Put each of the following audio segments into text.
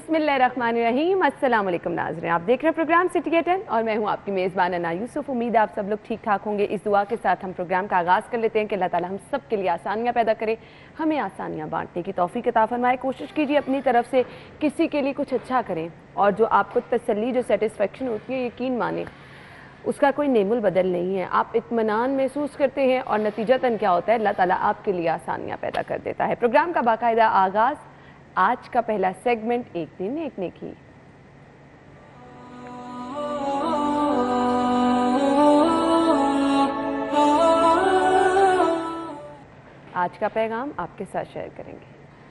बिस्मिल्लाहिर्रहमानिर्रहीम। अस्सलाम वालेकुम नाज़रीन, आप देख रहे हैं प्रोग्राम सिटी के 10 और मैं हूं आपकी मेज़बान अना यूसुफ। उम्मीद है आप सब लोग ठीक ठाक होंगे। इस दुआ के साथ हम प्रोग्राम का आगाज़ कर लेते हैं कि अल्लाह ताला हम सब के लिए आसानियाँ पैदा करे, हमें आसानियाँ बांटने की तौफीक अता फरमाए। कोशिश कीजिए अपनी तरफ से किसी के लिए कुछ अच्छा करें और जो आपको तसल्ली, जो सेटिस्फेक्शन होती है, यकीन माने उसका कोई नेमुल बदल नहीं है। आप इत्मीनान महसूस करते हैं और नतीजतन क्या होता है, अल्लाह ताला आपके लिए आसानियाँ पैदा कर देता है। प्रोग्राम का बाकायदा आगाज़, आज का पहला सेगमेंट एक दिन एक नेकी। आज का पैगाम आपके साथ शेयर करेंगे।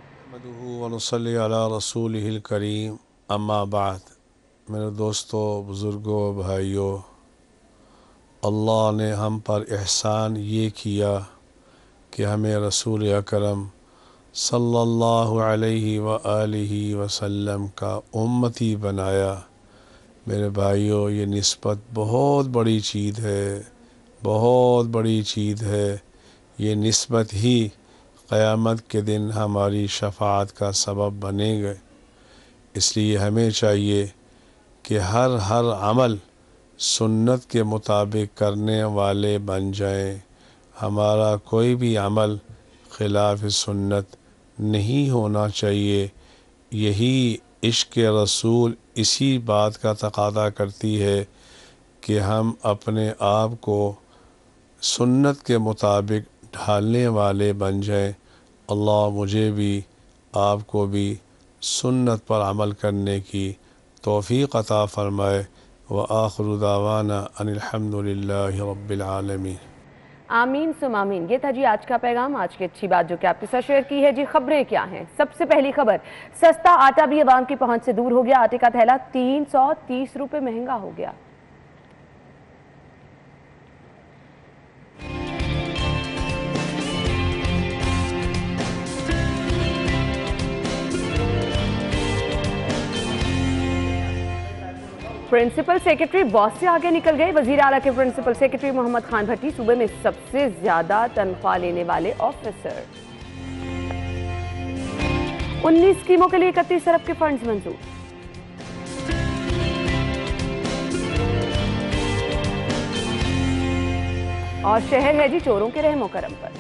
रसूलिहिल करीम, अम्मा बाद। मेरे दोस्तों, बुज़ुर्गों, भाइयों, अल्लाह ने हम पर एहसान ये किया कि हमें रसूल अकरम सल्लल्लाहु अलैहि व आलिहि वसल्लम का उम्मती बनाया। मेरे भाइयों, ये निस्बत बहुत बड़ी चीज़ है, बहुत बड़ी चीज़ है। ये निस्बत ही क़यामत के दिन हमारी शफ़ाअत का सबब बनेगा। इसलिए हमें चाहिए कि हर अमल सुन्नत के मुताबिक करने वाले बन जाएं। हमारा कोई भी अमल खिलाफ सुन्नत नहीं होना चाहिए। यही इश्क़ रसूल इसी बात का तकादा करती है कि हम अपने आप को सुन्नत के मुताबिक ढालने वाले बन जाएं। अल्लाह मुझे भी आपको भी सुन्नत पर अमल करने की तौफ़ीक़ अता फ़रमाए। व आखिरु दावाना अनिल हम्दुलिल्लाहि रब्बिल आलमीन। आमीन सुम आमीन। ये था जी आज का पैगाम, आज की अच्छी बात जो कि आपके साथ शेयर की है। जी खबरें क्या हैं? सबसे पहली खबर, सस्ता आटा भी अवाम की पहुंच से दूर हो गया। आटे का थैला 330 रुपये महंगा हो गया। प्रिंसिपल सेक्रेटरी बॉस से आगे निकल गए। वजीर आला के प्रिंसिपल सेक्रेटरी मोहम्मद खान भट्टी सूबे में सबसे ज्यादा तनख्वाह लेने वाले ऑफिसर। 19 स्कीमों के लिए 31 अरब के फंड्स मंजूर। और शहर है जी चोरों के रहमो करम पर।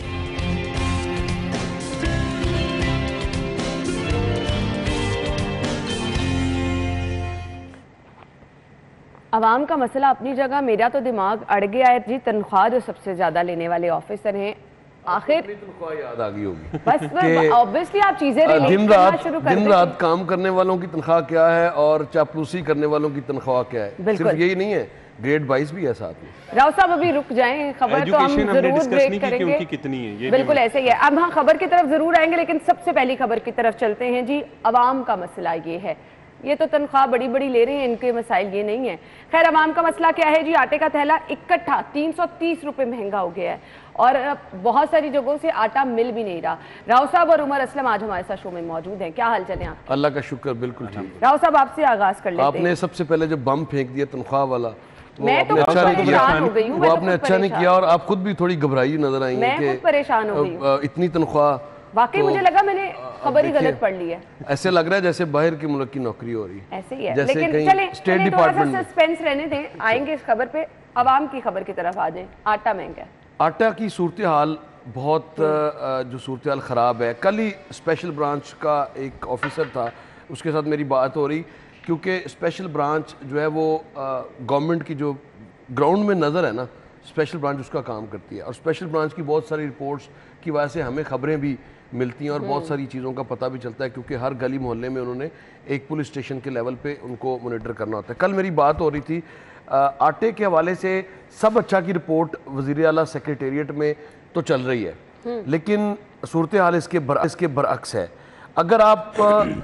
अवाम का मसला अपनी जगह, मेरा तो दिमाग अड़ गया है जी। तनख्वाह जो सबसे ज्यादा लेने वाले ऑफिसर हैं, आखिर तनख्वाह याद आ गई होगी। बस ऑब्वियसली आप चीजें दिन रात काम करने वालों की तनख्वाह क्या है और चापलूसी करने वालों की तनख्वाह क्या है। सिर्फ यही नहीं है, ग्रेड 22 भी है साथ में। राव साहब अभी रुक जाएं, खबर तो हम जरूर ब्रेक करेंगे। कितनी है ये बिल्कुल ऐसे ही है। अब हाँ, खबर की तरफ जरूर आएंगे, लेकिन सबसे पहली खबर की तरफ चलते हैं जी। अवाम का मसला ये है, ये तो तनख्वाह बड़ी बड़ी ले रहे हैं, इनके मसाइल ये नहीं है। खैर, अवाम का मसला क्या है जी? आटे का थैला इकट्ठा 330 रुपये महंगा हो गया है और बहुत सारी जगहों से आटा मिल भी नहीं रहा। राव साहब और उमर असलम आज हमारे साथ शो में मौजूद हैं। क्या हाल चल है आप? अल्लाह का शुक्र, बिल्कुल ठीक। राव साहब आपसे आगाज कर लेते हैं। आपने सबसे पहले जब बम फेंक दिया तनख्वाह वाला, मैं तो अच्छा नहीं किया, वो आपने अच्छा नहीं किया और आप खुद भी थोड़ी घबराई नजर आई है कि परेशान हो गई। इतनी तनख्वाह, वाकई मुझे लगा मैंने खबर ही गलत पढ़ ली है। ऐसे लग रहा है जैसे बाहर के मुल्क की नौकरी हो रही है। ऐसे ही है, जैसे लेकिन कहीं स्टेट डिपार्टमेंट में। सस्पेंस रहने दें, आएंगे इस खबर पे। अवाम की खबर की तरफ आ जाए। आटा महंगा है। आटा की सूरत हाल बहुत जो सूरत हाल ख़राब है। कल ही स्पेशल ब्रांच का एक ऑफिसर था, उसके साथ मेरी बात हो रही, क्योंकि स्पेशल ब्रांच जो है वो गवर्नमेंट की जो ग्राउंड में नज़र है ना, स्पेशल ब्रांच उसका काम करती है। और स्पेशल ब्रांच की बहुत सारी रिपोर्ट्स की वजह से हमें खबरें भी मिलती हैं और बहुत सारी चीज़ों का पता भी चलता है, क्योंकि हर गली मोहल्ले में उन्होंने एक पुलिस स्टेशन के लेवल पे उनको मॉनिटर करना होता है। कल मेरी बात हो रही थी, आटे के हवाले से सब अच्छा की रिपोर्ट वज़ीर आला सेक्रेटेरिएट में तो चल रही है, लेकिन सूरत हाल इसके बरअक्स है। अगर आप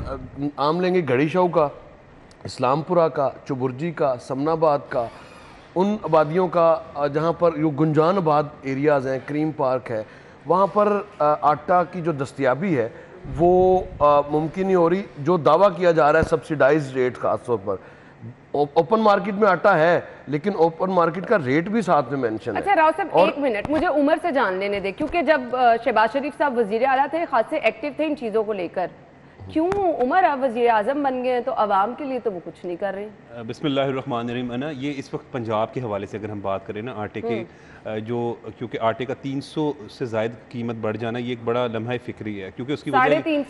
आम लेंगे घड़ी शाह का, इस्लामपुरा का, चुबुर्जी का, समनाबाद का, उन आबादियों का जहाँ पर यो गुंजानाबाद एरियाज़ हैं, क्रीम पार्क है, वहाँ पर आटा की जो दस्तयाबी है वो मुमकिन नहीं हो रही। जो दावा किया जा रहा है सब्सिडाइज रेट, ख़ास तौर पर ओपन मार्केट में आटा है, लेकिन ओपन मार्केट का रेट भी साथ में मेंशन है। अच्छा राव साहब, एक मिनट मुझे उमर से जान लेने दे, क्योंकि जब शहबाज शरीफ साहब वजीर आला थे, खासे एक्टिव थे इन चीज़ों को लेकर, क्यों उमर आप वज़ीर आज़म बन गए हैं तो आवाम के लिए तो वो कुछ नहीं कर रहे? बिस्मिल्लाहिर्रहमानिर्रहीम है ना, ये इस वक्त पंजाब के हवाले से अगर हम बात करें ना आटे के जो, क्योंकि आटे का 300 से ज़ायद कीमत बढ़ जाना ये एक बड़ा लम्हा फ़िक्री है, क्योंकि उसकी वजह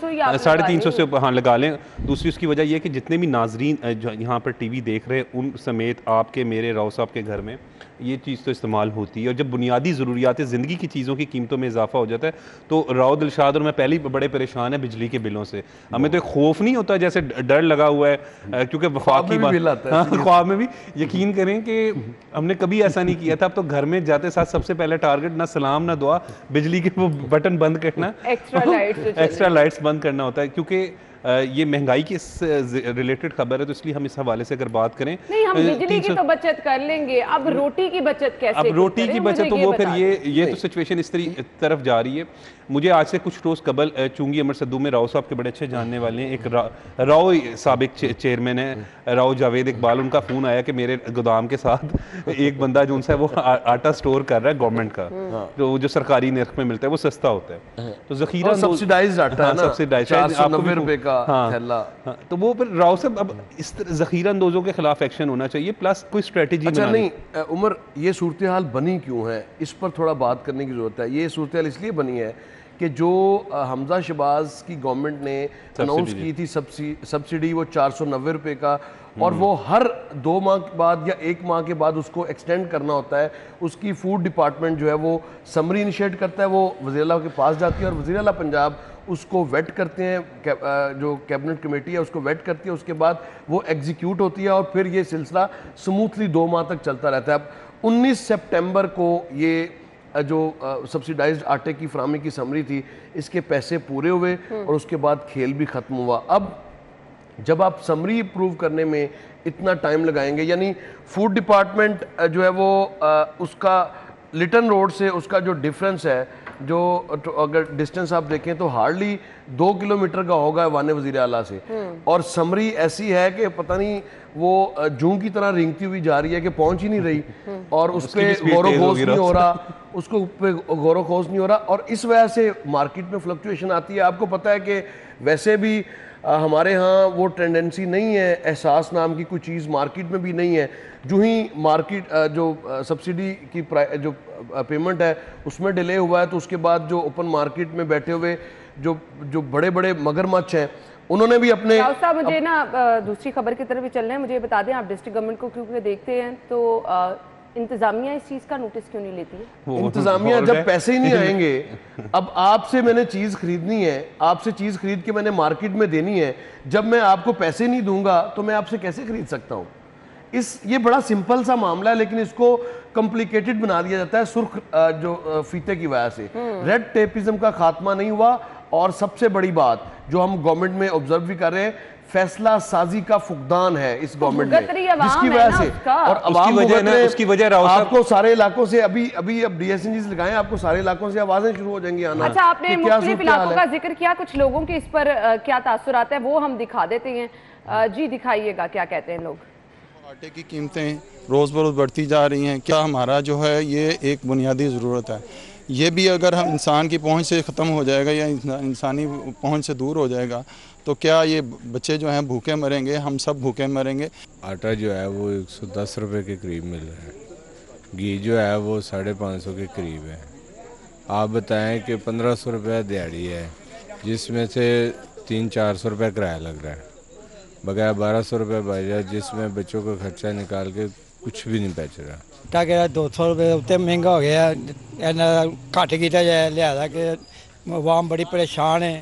350 से हाँ लगा लें। दूसरी उसकी वजह ये कि जितने भी नाजरीन यहाँ पर टीवी देख रहे हैं उन समेत आपके मेरे राव साहब के घर में ये चीज़ तो इस्तेमाल होती है, और जब बुनियादी ज़रूरियात ज़िंदगी की चीज़ों की कीमतों में इजाफा हो जाता है तो राव दिलशाद और मैं पहले ही बड़े परेशान है बिजली के बिलों से। हमें तो एक खौफ नहीं होता, जैसे डर लगा हुआ है, क्योंकि वफाकी ख्वाब में भी यकीन करें कि हमने कभी ऐसा नहीं किया था। अब तो घर में जाते साथ सबसे पहले टारगेट ना सलाम ना दुआ, बिजली के वो बटन बंद करना, एक्स्ट्रा लाइट्स बंद करना होता है, क्योंकि ये महंगाई के रिलेटेड खबर है, तो इसलिए हम इस हवाले से अगर बात करें, नहीं हम बिजली की तो बचत कर लेंगे, अब रोटी की बचत कैसे? अब रोटी की बचत तो वो फिर ये तो सिचुएशन इस तरफ जा रही है। मुझे आज से कुछ रोज़ कबल चुंगी अमर सद्दू में राव साहब के बड़े अच्छे जानने वाले हैं, एक राव साबिक चेयरमैन है राव जावेद इकबाल, उनका फ़ोन आया कि मेरे गोदाम के साथ एक बंदा जो उनसे वो आटा स्टोर कर रहा है गवर्नमेंट का, तो जो सरकारी नर्ख में मिलता है वो सस्ता होता है, तो ज़ख़ीरा सब्सिडाइज्ड आटा है ना, सब्सिडाइज्ड 490 रुपए का थैला। तो वो फिर राव साहब अब इस ज़ख़ीरा अंदोज़ों के खिलाफ एक्शन होना चाहिए, प्लस कोई स्ट्रेटजी। अच्छा नहीं उमर, ये सूरत हाल बनी क्यों है, इस पर थोड़ा बात करने की ज़रूरत है। ये सूरत हाल इसलिए बनी है कि जो हमजा शहबाज की गवर्नमेंट ने अनाउंस की थी सब्सिडी वो 490 रुपये का, और वो हर 2 माह के बाद या 1 माह के बाद उसको एक्सटेंड करना होता है। उसकी फूड डिपार्टमेंट जो है वो समरी इनिशिएट करता है, वो वज़ीर आला के पास जाती है और वज़ीर आला पंजाब उसको वेट करते हैं, जो कैबिनेट कमेटी है उसको वेट करती है, उसके बाद वो एग्जीक्यूट होती है और फिर ये सिलसिला स्मूथली 2 माह तक चलता रहता है। अब 19 सितंबर को ये जो सब्सिडाइज्ड आटे की फराहमी की समरी थी, इसके पैसे पूरे हुए और उसके बाद खेल भी ख़त्म हुआ। अब जब आप समरी अप्रूव करने में इतना टाइम लगाएंगे, यानी फूड डिपार्टमेंट जो है वो उसका लिटन रोड से उसका जो डिफरेंस है, जो तो अगर डिस्टेंस आप देखें तो हार्डली 2 किलोमीटर का होगा वाने वज़ीर आला से, और समरी ऐसी है कि पता नहीं वो जूं की तरह रिंगती हुई जा रही है कि पहुंच ही नहीं रही, और उस पर गौर-व-खोज नहीं हो रहा, उसको पे गौर-व-खोज नहीं हो रहा, और इस वजह से मार्केट में फ्लक्चुएशन आती है। आपको पता है कि वैसे भी हमारे यहाँ वो टेंडेंसी नहीं है, एहसास नाम की कोई चीज़ मार्केट में भी नहीं है। जो ही मार्केट जो सब्सिडी की जो पेमेंट है उसमें डिले हुआ है, तो उसके बाद जो ओपन मार्केट में बैठे हुए जो बड़े बड़े मगरमच्छ हैं उन्होंने भी अपने साहब मुझे ना दूसरी खबर की तरफ भी चलना है। मुझे बता दें, आप डिस्ट्रिक्ट गवर्नमेंट को क्योंकि देखते हैं तो इंतजामिया इस चीज का नोटिस क्यों नहीं लेती है? इंतजामिया जब पैसे ही नहीं आएंगे, अब आपसे मैंने चीज खरीदनी है, आपसे चीज खरीद के मैंने मार्केट में देनी है, जब मैं आपको पैसे नहीं दूंगा तो मैं आपसे कैसे खरीद सकता हूँ? ये बड़ा सिंपल सा मामला है, लेकिन इसको कॉम्प्लिकेटेड बना दिया जाता है सुर्ख जो फीते की वजह से। रेड टेपिज्म का खात्मा नहीं हुआ, और सबसे बड़ी बात जो हम गवर्नमेंट में ऑब्जर्व भी कर रहे हैं, फैसला साजी का फुकदान है इस गवर्नमेंट में, जिसकी वजह से, और उसकी वजह आपको सारे इलाकों से अभी अब डीएसएनजी लगाएं, आपको सारे इलाकों से आवाजें शुरू हो जाएंगी आना। अच्छा, आपने मुख्तलिफ इलाकों का जिक्र किया, कुछ लोगों के इस पर क्या तासुरात है वो हम दिखा देते हैं। जी दिखाइएगा, क्या कहते हैं लोग? आटे की कीमतें रोज़ बरोज़ बढ़ती जा रही हैं, क्या हमारा जो है ये एक बुनियादी ज़रूरत है, ये भी अगर हम इंसान की पहुंच से ख़त्म हो जाएगा या इंसानी पहुंच से दूर हो जाएगा तो क्या ये बच्चे जो हैं भूखे मरेंगे, हम सब भूखे मरेंगे। आटा जो है वो 110 रुपये के करीब मिल रहा है, घी जो है वो 550 के करीब है। आप बताएं कि 1500 रुपये दिहाड़ी है, जिसमें से 300-400 रुपये किराया लग रहा है, बगैर 1200 रुपये बच रहा है, जिसमें बच्चों का खर्चा निकाल के कुछ भी नहीं बच रहा। क्या 200 रुपये उत्ते महंगा हो गया, घट किया जाए लिहाजा कि आवाम बड़ी परेशान है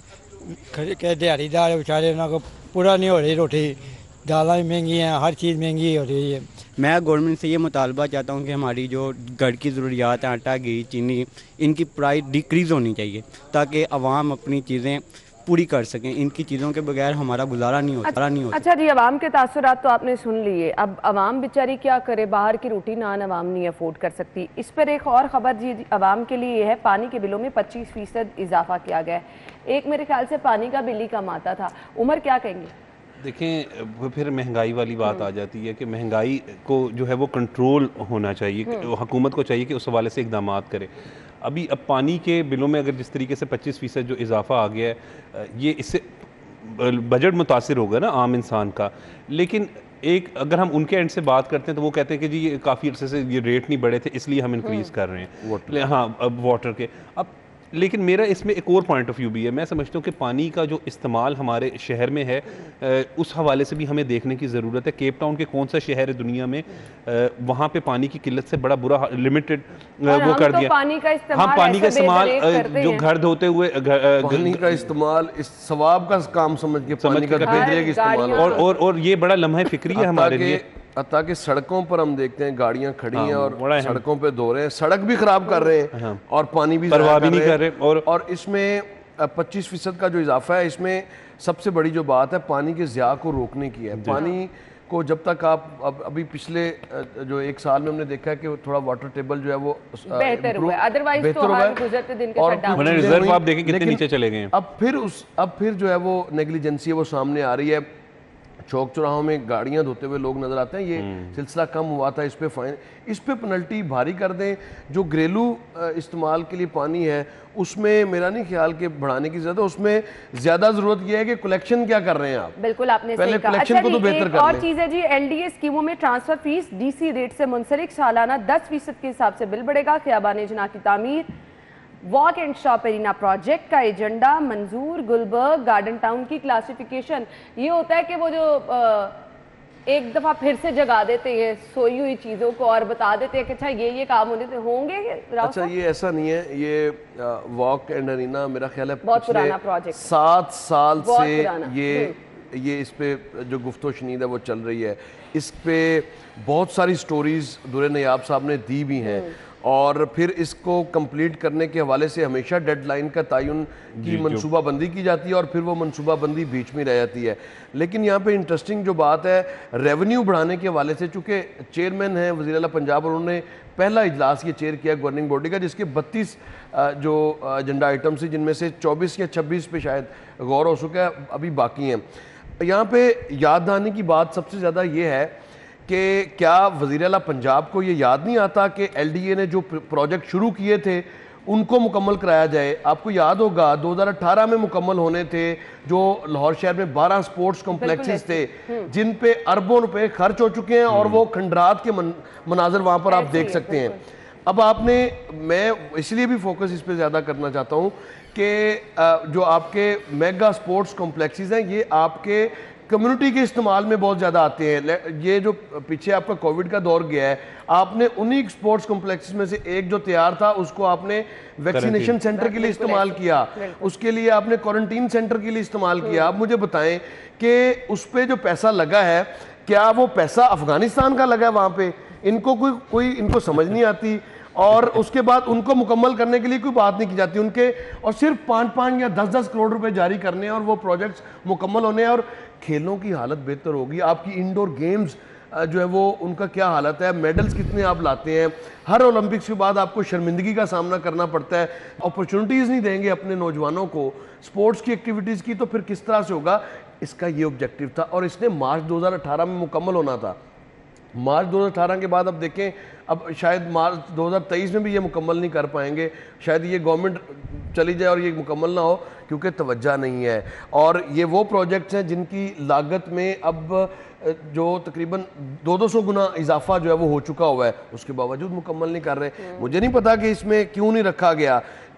कि दिहाड़ीदार बेचारे उन्होंने पूरा नहीं हो रही रोटी, दालें भी महंगी हैं, हर चीज़ महंगी हो रही है। मैं गवर्नमेंट से ये मुतालबा चाहता हूँ कि हमारी जो घर की ज़रूरियात हैं, आटा घी चीनी, इनकी प्राइस डिक्रीज़ होनी चाहिए ताकि आवाम अपनी चीज़ें पूरी कर सकें। इनकी चीज़ों के बगैर हमारा गुजारा नहीं होता। अच्छा जी, आवाम के तासुरात तो आपने सुन लिए, अब आवाम बेचारी क्या करे, बाहर की रोटी नान आवाम नहीं अफोर्ड कर सकती। इस पर एक और ख़बर जी आवाम के लिए है, पानी के बिलों में 25% इजाफा किया गया है। एक मेरे ख्याल से पानी का बिल ही कम आता था। उमर क्या कहेंगे? देखें, फिर महंगाई वाली बात आ जाती है कि महंगाई को जो है वो कंट्रोल होना चाहिए, हुकूमत को चाहिए कि उस हवाले से इकदाम करे। अब पानी के बिलों में अगर जिस तरीके से 25% जो इजाफा आ गया है, ये इससे बजट मुतासिर होगा ना आम इंसान का। लेकिन एक अगर हम उनके एंड से बात करते हैं तो वो कहते हैं कि जी ये काफ़ी अर्से से ये रेट नहीं बढ़े थे इसलिए हम इंक्रीज़ कर रहे हैं हाँ अब वाटर के। अब लेकिन मेरा इसमें एक और पॉइंट ऑफ व्यू भी है। मैं समझता हूँ कि पानी का जो इस्तेमाल हमारे शहर में है उस हवाले से भी हमें देखने की ज़रूरत है। केप टाउन के कौन सा शहर है दुनिया में वहाँ पे पानी की किल्लत से बड़ा बुरा लिमिटेड वो कर दिया। हम पानी का इस्तेमाल जो घर धोते हुए पानी का इस्तेमाल इस सवाब का काम समझ के पानी का बेदरिया इस्तेमाल और ये बड़ा लम्हा फिक्री है हमारे लिए। ताकि सड़कों पर हम देखते हैं गाड़ियां खड़ी हैं और सड़कों पे धो रहे हैं, सड़क भी खराब कर रहे हैं और पानी भी परवाह भी नहीं कर रहे। और इसमें 25% का जो इजाफा है इसमें सबसे बड़ी जो बात है पानी के ज़िया को रोकने की है। पानी को जब तक आप अभी पिछले जो 1 साल में हमने देखा है कि थोड़ा वाटर टेबल जो है वो बेहतर हुआ है, अदरवाइज तो हर गुजरते दिन के साथ और रिजर्व आप देखें कितने नीचे चले गए हैं। अब फिर जो है वो नेग्लिजेंसी है वो सामने आ रही है। चौक चौराहों में गाड़ियां धोते हुए लोग नजर आते हैं। ये सिलसिला कम हुआ था, इस पे फाइन, इस पे पेनल्टी भारी कर दें। जो घरेलू इस्तेमाल के लिए पानी है उसमें मेरा नहीं ख्याल कि बढ़ाने की जरूरत है, उसमें ज्यादा जरूरत यह है कि कलेक्शन क्या कर रहे हैं आप। बिल्कुल आपने पहले कलेक्शन को तो बेहतर कर और चीज है जी, एलडीए स्कीमों में ट्रांसफर फीस डीसी रेट से मुंसलिक सालाना 10% के हिसाब से बिल बढ़ेगा। खियाबान जना की तामीर, walk and shop arena project का एजेंडा मंजूर, गुलबर्ग गार्डन टाउन की क्लासिफिकेशन। ये होता है कि वो जो एक दफा फिर से जगा देते हैं सोई हुई चीजों को और बता देते हैं कि अच्छा ये काम होंगे। अच्छा ये ऐसा नहीं है, ये वॉक एंड एरिना मेरा ख्याल है बहुत पुराना प्रोजेक्ट, 7 साल से ये इस पे जो गुफ्तो शनीद है वो चल रही है। इस पे बहुत सारी स्टोरीज दुरे नयाब साहब ने दी भी हैं और फिर इसको कंप्लीट करने के हवाले से हमेशा डेडलाइन का तयन की मनसूबाबंदी की जाती है और फिर वो मनसूबाबंदी बीच में रह जाती है। लेकिन यहाँ पे इंटरेस्टिंग जो बात है रेवेन्यू बढ़ाने के हवाले से, चूँकि चेयरमैन हैं वज़ीर आला पंजाब और उन्होंने पहला इजलास ये चेयर किया गवर्निंग बॉडी का, जिसके 32 जो एजेंडा आइटम्स हैं जिनमें से 24 या 26 पे शायद गौर हो चुका है, अभी बाकी हैं। यहाँ पे याद आने की बात सबसे ज़्यादा ये है कि क्या वज़ीर आला पंजाब को ये याद नहीं आता कि एलडीए ने जो प्रोजेक्ट शुरू किए थे उनको मुकम्मल कराया जाए। आपको याद होगा 2018 में मुकम्मल होने थे, जो लाहौर शहर में 12 स्पोर्ट्स कॉम्प्लेक्सेस थे जिन पे अरबों रुपए खर्च हो चुके हैं और वो खंडरात के मनाजर वहाँ पर आप देख सकते हैं। अब आपने, मैं इसलिए भी फोकस इस पर ज़्यादा करना चाहता हूँ कि जो आपके मेगा स्पोर्ट्स कॉम्प्लेक्सेस हैं ये आपके कम्युनिटी के इस्तेमाल में बहुत ज़्यादा आते हैं। ये जो पीछे आपका कोविड का दौर गया है, आपने उन्हीं स्पोर्ट्स कॉम्प्लेक्सेस में से एक जो तैयार था उसको आपने वैक्सीनेशन सेंटर के लिए इस्तेमाल किया, उसके लिए आपने क्वारंटीन सेंटर के लिए इस्तेमाल किया। आप मुझे बताएं कि उस पर जो पैसा लगा है क्या वो पैसा अफगानिस्तान का लगा है? वहाँ पे इनको कोई इनको समझ नहीं आती और उसके बाद उनको मुकम्मल करने के लिए कोई बात नहीं की जाती उनके, और सिर्फ 5-5 या 10-10 करोड़ रुपए जारी करने हैं और वो प्रोजेक्ट्स मुकम्मल होने हैं और खेलों की हालत बेहतर होगी। आपकी इंडोर गेम्स जो है वो उनका क्या हालत है, मेडल्स कितने आप लाते हैं। हर ओलंपिक्स के बाद आपको शर्मिंदगी का सामना करना पड़ता है। अपॉर्चुनिटीज़ नहीं देंगे अपने नौजवानों को स्पोर्ट्स की एक्टिविटीज़ की, तो फिर किस तरह से होगा। इसका ये ऑब्जेक्टिव था और इसने मार्च 2018 में मुकम्मल होना था। मार्च 2018 के बाद अब देखें, अब शायद मार्च 2023 में भी ये मुकम्मल नहीं कर पाएंगे, शायद ये गवर्नमेंट चली जाए और ये मुकम्मल ना हो क्योंकि तवज्जो नहीं है। और ये वो प्रोजेक्ट्स हैं जिनकी लागत में अब जो तकरीबन 200 गुना इजाफा जो है वो हो चुका हुआ है, उसके बावजूद मुकम्मल नहीं कर रहे। मुझे नहीं पता कि इसमें क्यों नहीं रखा गया।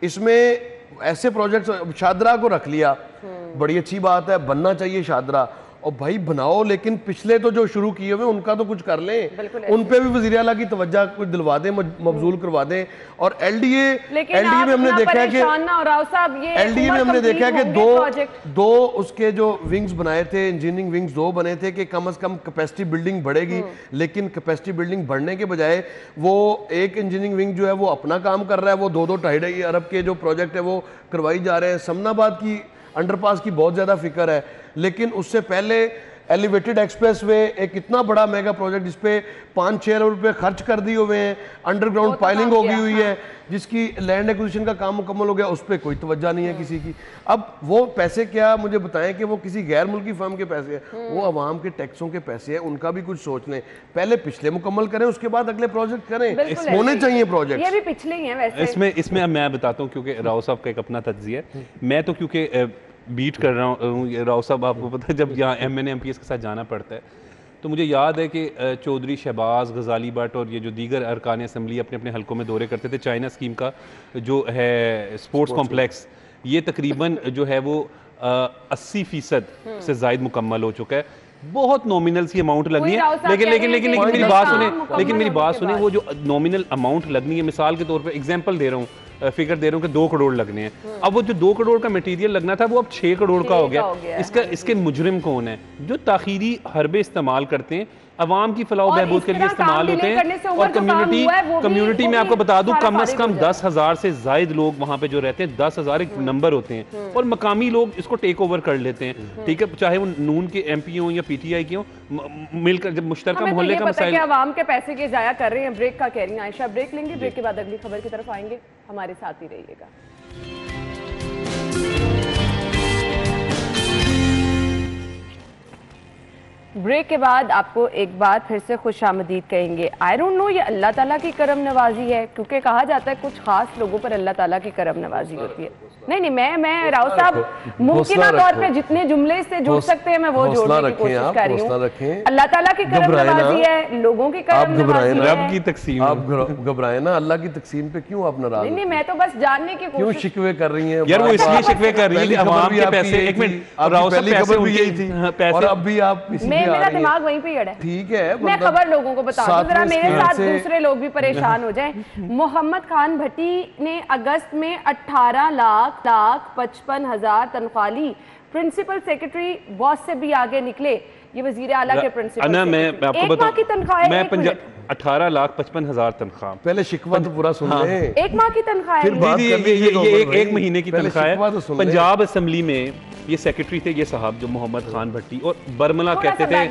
इसमें ऐसे प्रोजेक्ट्स, शादरा को रख लिया, बड़ी अच्छी बात है, बनना चाहिए शादरा, और भाई बनाओ, लेकिन पिछले तो जो शुरू किए हुए उनका तो कुछ कर लें, उन पे भी वज़ीर आला की तवज्जो कुछ दिलवा दें, मबजूल करवा दें। और एलडीए में हमने देखा है कि एलडीए में हमने देखा है कि दो उसके जो विंग्स बनाए थे, इंजीनियरिंग विंग्स 2 बने थे कि कम से कम कैपेसिटी बिल्डिंग बढ़ेगी, लेकिन कैपेसिटी बिल्डिंग बढ़ने के बजाय वो एक इंजीनियरिंग विंग जो है वो अपना काम कर रहा है, वो 2-2-2.5 अरब के जो प्रोजेक्ट है वो करवाई जा रहे हैं। समनाबाद की अंडरपास की बहुत ज़्यादा फिक्र है, लेकिन उससे पहले एलिवेटेड एक्सप्रेस वे एक इतना बड़ा मेगा प्रोजेक्ट जिसपे 5-6 अरब रुपए खर्च कर दिए हुए हैं, अंडरग्राउंड पाइलिंग हो गई हुई है, जिसकी लैंड एक्विजिशन का काम मुकम्मल हो गया, उस पर कोई तवज्जो नहीं है किसी की। अब वो पैसे क्या, मुझे बताएं कि वो किसी गैर मुल्की फर्म के पैसे हैं, वो अवाम के टैक्सों के पैसे हैं, उनका भी कुछ सोच लें। पहले पिछले मुकम्मल करें, उसके बाद अगले प्रोजेक्ट करें, होने चाहिए प्रोजेक्ट। ये भी पिछले ही हैं वैसे। इसमें मैं बताता हूँ, क्योंकि राव साहब का एक अपना तज्जिया है। मैं तो क्योंकि बीट कर रहा हूँ राव साहब, आपको पता है जब यहाँ MN MPs के साथ जाना पड़ता है तो मुझे याद है कि चौधरी शहबाज, गजाली भट्ट और ये जो दीगर अरकान असम्बली अपने अपने हलकों में दौरे करते थे। चाइना स्कीम का जो है स्पोर्ट्स कॉम्प्लेक्स, ये तकरीबन जो है वो 80% से ज़ायद मुकम्मल हो चुका है। बहुत नॉमिनल सी अमाउंट लगनी है, लेकिन मेरी बात सुने, वो जो नॉमिनल अमाउंट लगनी है, मिसाल के तौर पे एग्जांपल दे रहा हूँ, फिगर दे रहा हूँ कि 2 करोड़ लगने हैं। अब वो जो 2 करोड़ का मटेरियल लगना था वो अब 6 करोड़ का हो गया। इसके मुजरिम कौन है? जो ताखीरी हरबे इस्तेमाल करते हैं, अवाम की फलाह बहबूद के लिए इस्तेमाल होते हैं। और कम्युनिटी में आपको बता दूं कम से कम 10,000 से जायद लोग वहाँ पे जो रहते हैं, 10,000 एक नंबर होते हैं और मकामी लोग इसको टेक ओवर कर लेते हैं। ठीक है, चाहे वो नून के MP हो या PTI के हो, मिलकर जब मुश्तरका मोहल्ले का मसाइल। अवाम के पैसे के जाया कर रहे हैं। ब्रेक का कह रही हैं आयशा, ब्रेक लेंगे, ब्रेक के बाद अगली खबर की तरफ आएंगे, हमारे साथ ही रहिएगा। ब्रेक के बाद आपको एक बार फिर से खुशामदीद कहेंगे। आई डोंट नो ये अल्लाह ताला की करम नवाजी है, क्योंकि कहा जाता है कुछ खास लोगों पर अल्लाह ताला की करम नवाजी होती है। नहीं, मैं राव साहब मुमकिन तौर पे जितने जुमले से जुड़ सकते हैं मैं वो जोड़ने की कोशिश कर रही हूँ। अल्लाह ताला की करम नवाजी है, लोगों की करम नवाजी है, रब की तकसीम। आप घबराए ना, अल्लाह की तकसीम पे क्यों आप नाराज? नहीं, मैं तो बस जानने की कोशिश। क्यों शिकवे कर रही हैं यार? वो इसलिए शिकवे कर रही है अवाम के पैसे। एक मिनट, राव साहब पैसे भी यही थी और अब भी आप मेरा दिमाग वहीं पे अड़ा है। ठीक है, मैं खबर लोगों को बता दूं जरा, मेरे साथ दूसरे लोग भी परेशान हो जाएं। मोहम्मद खान भट्टी ने अगस्त में 18,55,000 तनख्वाह ली। प्रिंसिपल सेक्रेटरी बॉस से भी आगे निकले। ये वजीर आला के प्रिंसिपल मैं आपको बताऊं की तनख्वाह है 18,55,000 तनख्वाह। पहले शिकवा तो पूरा सुन ले। एक माह की तनख्वाह है, ये एक महीने की तनख्वाह है। पंजाब असेंबली में ये सेक्रेटरी थे ये साहब जो मोहम्मद खान भट्टी, और बरमला कहते थे,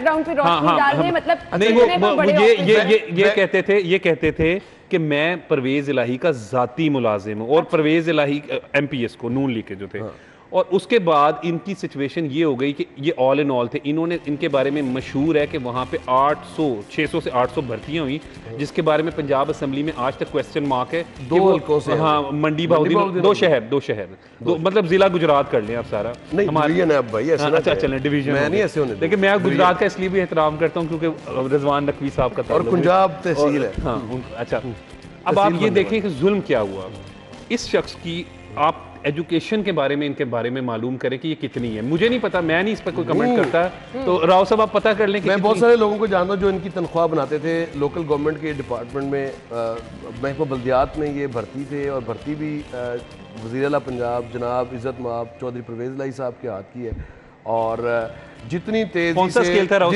ये कहते थे कि मैं परवेज इलाही का जाती मुलाजिम हूँ, और परवेज इलाही MPS को नून लीग के जो थे। और उसके बाद इनकी सिचुएशन ये हो गई कि ये ऑल इन ऑल थे। इन्होंने, इनके बारे में मशहूर है कि वहाँ पे 600 से 800 भर्तियाँ हुई, जिसके बारे में पंजाब असेंबली में आज तक क्वेश्चन मार्क है। 2 हल्कों से, हाँ, मंडी बहाउद्दीन, 2 शहर, मतलब जिला गुजरात कर लें आप सारा। अच्छा चलें, डिवीजन नहीं ऐसे होने। लेकिन मैं गुजरात का इसलिए भी एहतराम करता हूँ क्योंकि रिजवान नकवी साहब का और पंजाब तहसील है। हाँ, अच्छा, अब आप ये देखें कि जुल्म क्या हुआ इस शख्स की। आप एजुकेशन के बारे में, इनके बारे में मालूम करें कि ये कितनी है। मुझे नहीं पता, मैं नहीं इस पर कोई कमेंट करता, तो राव साहब आप पता कर लें कि मैं बहुत सारे लोगों को जानता हूं जो इनकी तनख्वाह बनाते थे लोकल गवर्नमेंट के डिपार्टमेंट में। महकमा बल्दियात में ये भर्ती थे, और भर्ती भी वज़ीर आला पंजाब जनाब इज़्ज़त माब चौधरी परवेज़ इलाही साहब के हाथ की है। और जितनी तेजी से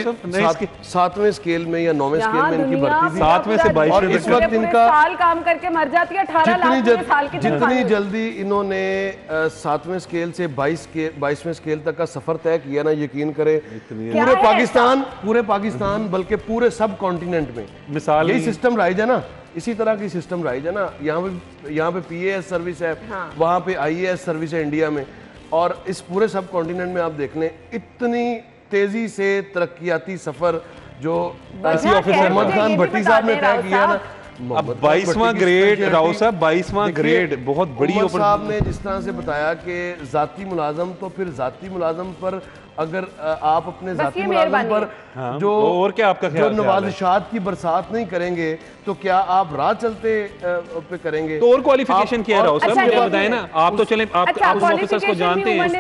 7वें स्केल में या 9वें स्केल में इनकी भर्ती थी, 7वें से 22 और इस वक्त इनका साल काम करके मर जाती है 18 लाख साल की। जितनी जल्दी इन्होंने 7वें स्केल से 22वें स्केल तक का सफर तय किया ना, यकीन करें पूरे पाकिस्तान बल्कि पूरे सब कॉन्टिनेंट में मिसाल यही सिस्टम राइज है ना, इसी तरह की सिस्टम राइज है ना। यहाँ पे PAS सर्विस है, वहाँ पे IAS सर्विस है इंडिया में, और इस पूरे सब कॉन्टिनेंट में आप देख लें इतनी तेजी से तरक्याती सफर जो मोहम्मद खान भट्टी साहब ने तय किया ना। अब 22वां ग्रेड, राव साहब 22वां ग्रेड बहुत बड़ी। साहब ने जिस तरह से बताया कि जाती मुलाजम, तो फिर जाती मुलाजम पर अगर आप अपने जाती मुलाजम पर जो और क्या आपका जो नवाजिशात की बरसात नहीं करेंगे तो क्या आप राह चलते पे करेंगे? तो और क्वालिफिकेशन क्या है राव साहब, मुझे बताएं ना। आप तो चले, आप ऑफिसर्स को जानते हैं,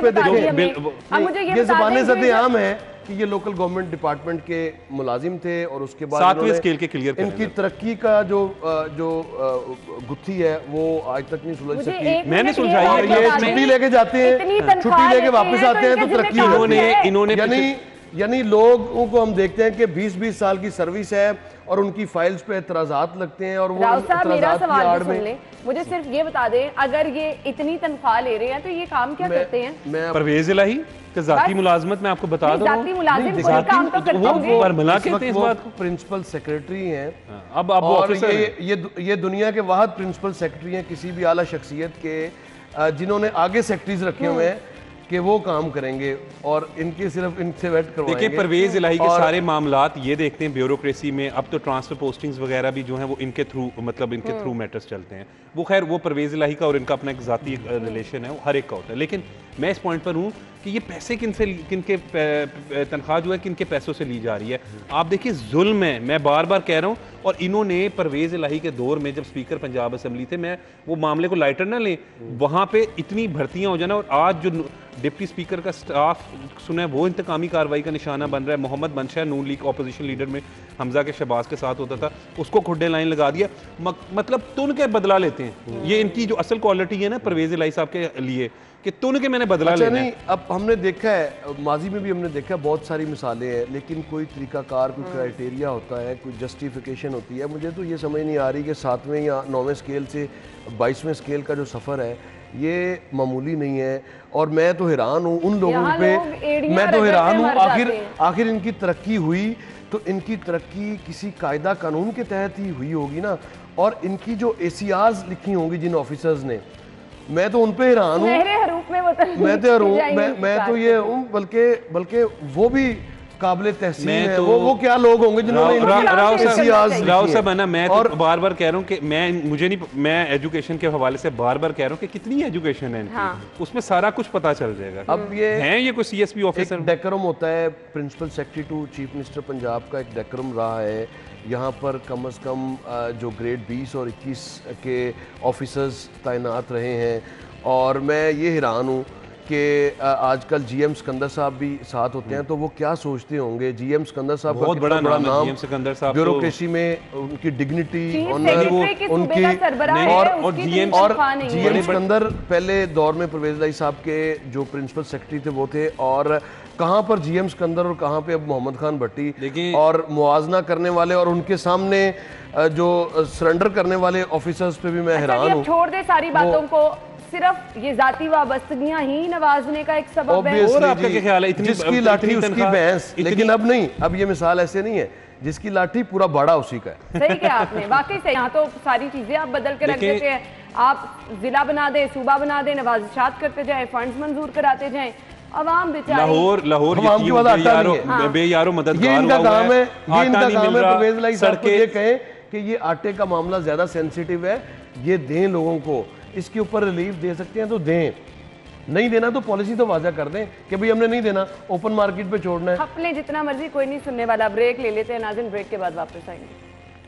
ये ज़बान ज़द-ए-आम है कि ये लोकल गवर्नमेंट डिपार्टमेंट के मुलाजिम थे, और उसके बाद 7वें स्केल के क्लियर इनकी तरक्की का जो गुत्थी है वो आज तक नहीं सुलझ सकी। मैंने सुलझाई है। ये छुट्टी लेके जाते हैं, छुट्टी लेके वापस आते हैं तो तरक्की इन्होंने यानी लोगों को हम देखते हैं कि 20-20 साल की सर्विस है और उनकी फाइल्स पे एतराजात लगते हैं, और वो एतराजात की आड़ में। मुझे सिर्फ ये बता दें, अगर ये इतनी तनख्वाह ले रहे हैं तो ये काम क्या करते हैं? परवेज इलाही का जाती मुलाजमत मैं आपको बता दूं, जाती मुलाजिम कोई काम तो करते होंगे। बरमला कहते हैं इस बात को। प्रिंसिपल सेक्रेटरी हैं, अब और ये दुनिया के वाहिद प्रिंसिपल सेक्रेटरी हैं किसी भी आला शख्सियत के जिन्होंने आगे सेक्रेटरीज रखे हुए हैं। कि वो काम करेंगे और इनके सिर्फ इनसे वेट करवाएंगे। देखिए परवेज़ इलाही के सारे मामलात ये देखते हैं ब्यूरोक्रेसी में, अब तो ट्रांसफर पोस्टिंग्स वगैरह भी जो हैं वो इनके थ्रू, मतलब इनके थ्रू मैटर्स चलते हैं। वो खैर वो परवेज़ इलाही का और इनका अपना एक ज़ाती रिलेशन है, वो हर एक का होता है। लेकिन मैं इस पॉइंट पर हूँ कि ये पैसे किनके तनख्वाह जो है किनके पैसों से ली जा रही है। आप देखिए जुल्म है, मैं बार बार कह रहा हूँ। और इन्होंने परवेज़ इलाही के दौर में जब स्पीकर पंजाब असम्बली थे, मैं वो मामले को लाइटर ना लें, वहाँ पे इतनी भर्तियाँ हो जाना, और आज जो डिप्टी स्पीकर का स्टाफ सुना है वो इंतकामी कार्रवाई का निशाना बन रहा है। मोहम्मद मनशा नून लीग अपोजिशन लीडर में हमजा के शहबाज के साथ होता था, उसको खुड्डे लाइन लगा दिया। मतलब तुन के बदला लेते हैं। ये इनकी जो असल क्वालिटी है ना परवेज़ इलाही साहब के लिए, कि तुन के मैंने बदला लेना है। अब हमने देखा है, माजी में भी हमने देखा है, बहुत सारी मिसालें हैं, लेकिन कोई तरीकाकार, कोई क्राइटेरिया होता है, कोई जस्टिफिकेशन होती है। मुझे तो ये समझ नहीं आ रही कि 7वें या 9वें स्केल से 22वें स्केल का जो सफ़र है ये मामूली नहीं है। और मैं तो हैरान हूँ उन लोगों पे, मैं तो हैरान हूँ आखिर इनकी तरक्की हुई तो इनकी तरक्की किसी कायदा कानून के तहत ही हुई होगी ना। और इनकी जो ACRs लिखी होंगी जिन ऑफिसर्स ने, मैं तो उन पे हैरान हूँ। मैं तो ये हूँ, बल्कि वो भी काबिले तहसीन है। तो वो क्या लोग होंगे जिन्होंने राव साहब है ना, मैं तो बार बार कह रहा हूँ कि मैं एजुकेशन के हवाले से बार बार कह रहा हूँ कि कितनी एजुकेशन है इनकी, उसमें सारा कुछ पता चल जाएगा। अब ये कोई CSP ऑफिसर डेकोरम होता है, principal secretary to chief minister Punjab का एक डेकोरम रहा है। यहाँ पर कम से कम जो ग्रेड 20 और 21 के ऑफिसर्स तैनात रहे हैं। और मैं ये हैरान हूँ कि आजकल GM सिकंदर साहब भी साथ होते हैं, तो वो क्या सोचते होंगे। GM सिकंदर साहब बहुत बड़ा नाम है, सिकंदर साहब ब्यूरोक्रेसी में उनकी डिग्निटी, ऑनर, उनकी और GM सिकंदर पहले दौर में परवेज़ इलाही साहब के जो प्रिंसिपल सेक्रेटरी थे वो थे। और कहाँ पर GM सिकंदर और कहाँ पे अब मोहम्मद खान भट्टी, और मुआवजा करने वाले और उनके सामने जो सरेंडर करने वाले ऑफिसर्स पे भी मैं हैरान हूँ। छोड़ दे सारी बातों को, सिर्फ ये जाती वाबस्तगियां ही नवाजने का एक सबब है। और आपका क्या ख्याल है? जिसकी लाठी उसकी भैंस, लेकिन अब नहीं, अब ये मिसाल ऐसे नहीं है, जिसकी लाठी पूरा बड़ा उसी का है। सही कहा आपने, वाकई से यहाँ तो सारी चीजें आप बदल के रख देते हैं। आप जिला बना दे, सूबा बना दे, नवाज़िशात करते जाए, फंड्स मंजूर कराते जाए, अवाम लाहौर बेयारो मददगार, ये इनका काम है। परवेज़ इलाही साहब को ये कहें कि ये आटे का मामला ज्यादा सेंसिटिव है, ये दें लोगों को, इसके ऊपर रिलीफ दे सकते हैं तो दें, नहीं देना तो पॉलिसी तो वाजा कर दें कि भाई हमने नहीं देना, ओपन मार्केट पे छोड़ना है। अपने जितना मर्जी, कोई नहीं सुनने वाला। ब्रेक ले लेते हैं नाज़रीन, ब्रेक के बाद वापस आएंगे।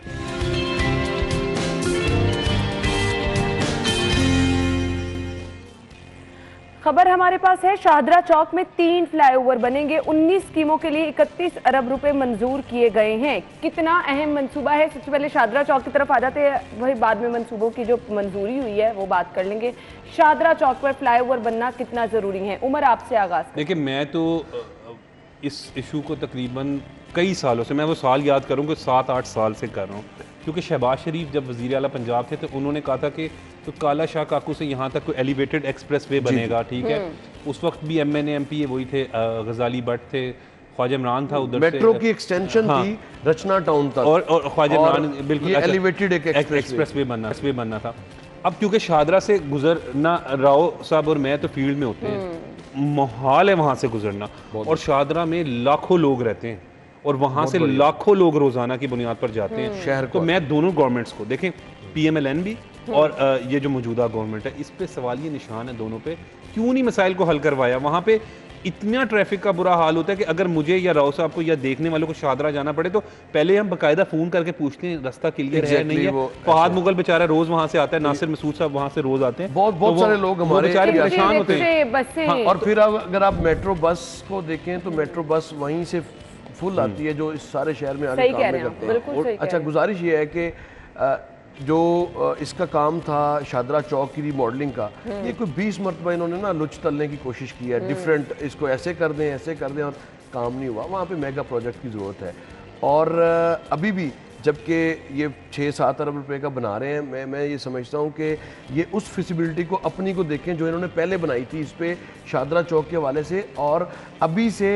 खबर हमारे पास है, शाहदरा चौक में 3 फ्लाईओवर बनेंगे। 19 स्कीमों के लिए 31 अरब रुपए मंजूर किए गए हैं। कितना अहम मंसूबा है, सबसे पहले शाहदरा चौक की तरफ आ जाते हैं, वही बाद में मंसूबों की जो मंजूरी हुई है वो बात कर लेंगे। शाहदरा चौक पर फ्लाईओवर बनना कितना जरूरी है? उमर, आपसे आगाज। देखिए मैं तो इस इशू को तकरीबन कई सालों से, मैं वो साल याद करूँगा 7-8 साल से कर रहा हूँ, क्योंकि शहबाज शरीफ जब वज़ीर आला पंजाब थे तो उन्होंने कहा था कि तो काला शाह काकू से यहाँ तक कोई एलिवेटेड एक्सप्रेस वे बनेगा, ठीक है। उस वक्त भी MNA MP वही थे, गजाली भट्ट थे, ख्वाजा इमरान था उधर, मेट्रो की एक्सटेंशन थी रचना टाउन तक, और ख्वाजा इमरान बिल्कुल एलिवेटेड एक्सप्रेस वे बनना था। अब क्योंकि शाहदरा से गुजरना, राव साहब और मैं तो फील्ड में होते हैं, मुहाल है वहाँ से गुजरना, और शाहदरा में लाखों लोग रहते हैं और वहाँ से लाखों लोग रोजाना की बुनियाद पर जाते हैं शहर को। तो मैं दोनों गवर्नमेंट्स को देखें, PMLN भी और ये जो मौजूदा गवर्नमेंट है, इस पे सवाल ये निशान है दोनों पे, क्यों नहीं मसाइल को हल करवाया। वहाँ पे इतना ट्रैफिक का बुरा हाल होता है कि अगर मुझे या राव साहब को या देखने वालों को शाहदरा जाना पड़े तो पहले हम बाकायदा फ़ोन करके पूछते हैं रास्ता क्लियर है नहीं है। फहाद मुगल बेचारा रोज वहाँ से आता है, नासिर मसूद साहब वहाँ से रोज आते हैं, बहुत सारे लोग हमारे बेचारे परेशान होते हैं। और फिर अगर आप मेट्रो बस को देखें तो मेट्रो बस वहीं से फुल आती है जो इस सारे शहर में आगे काम में करते हैं। अच्छा, गुजारिश ये है कि जो इसका काम था शाहदरा चौक की रीमॉडलिंग का, ये कोई 20 मरतबा इन्होंने ना लुच तलने की कोशिश की है, डिफरेंट, इसको ऐसे कर दें ऐसे कर दें, और काम नहीं हुआ। वहाँ पे मेगा प्रोजेक्ट की ज़रूरत है। और अभी भी जबकि ये 6-7 अरब रुपए का बना रहे हैं, मैं ये समझता हूँ कि ये उस फिजिबिलिटी को अपनी को देखें जो इन्होंने पहले बनाई थी इस पे शाहदरा चौक के हवाले से, और अभी से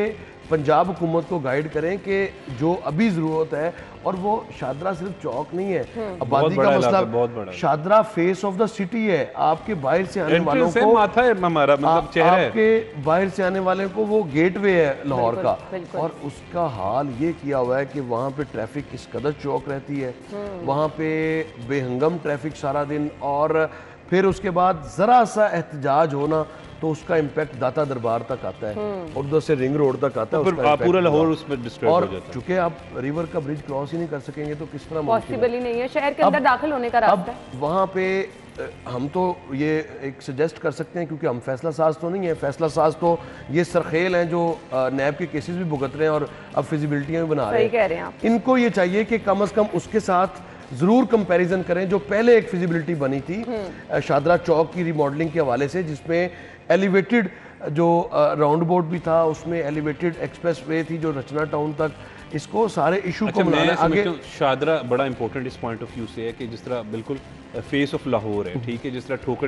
पंजाब हुकूमत को गाइड करें कि जो अभी ज़रूरत है, और वो शादरा सिर्फ चौक नहीं है, आबादी का मसला, Shahdara face of the city है। आपके बाहर से आने वालों को माथा है हमारा, मतलब चेहरा है, आपके बाहर से आने वाले को वो गेटवे है लाहौर का, और उसका हाल ये किया हुआ है कि वहाँ पे ट्रैफिक इस कदर चौक रहती है, वहाँ पे बेहंगम ट्रैफिक सारा दिन, और फिर उसके बाद ज़रा सा एहतजाज होना तो उसका इम्पैक्ट दाता दरबार तक आता है, और उधर से रिंग रोड तक आता है, उसका पूरा लाहौर उसमें डिस्टर्ब हो जाता है। चूंकि आप रिवर का ब्रिज क्रॉस ही नहीं कर सकेंगे तो किस तरह पॉसिबल ही नहीं है, शहर के अंदर दाखिल होने का रास्ता है। वहाँ पे हम तो ये एक सजेस्ट कर सकते हैं, क्योंकि हम फैसला साज तो नहीं है, फैसला साज तो ये सरखेल हैं जो नैब के केसेस भी भुगत रहे हैं और अब फिजिबिलिटियाँ भी बना रहे हैं। कह रहे हैं आप। इनको ये चाहिए कि कम से कम उसके साथ ज़रूर कंपैरिजन करें जो पहले एक फिजिबिलिटी बनी थी शादरा चौक की रिमॉडलिंग के हवाले से, जिसमें एलिवेटेड जो राउंड बोर्ड भी था, उसमें एलिवेटेड एक्सप्रेस वे थी जो रचना टाउन तक, इसको सारे इशू को बनाना आगे। शादरा बड़ा इंपॉर्टेंट इस पॉइंट ऑफ व्यू से है कि जिस तरह बिल्कुल फेस ऑफ लाहौर है, ठीक है, जिस तरह ठोकर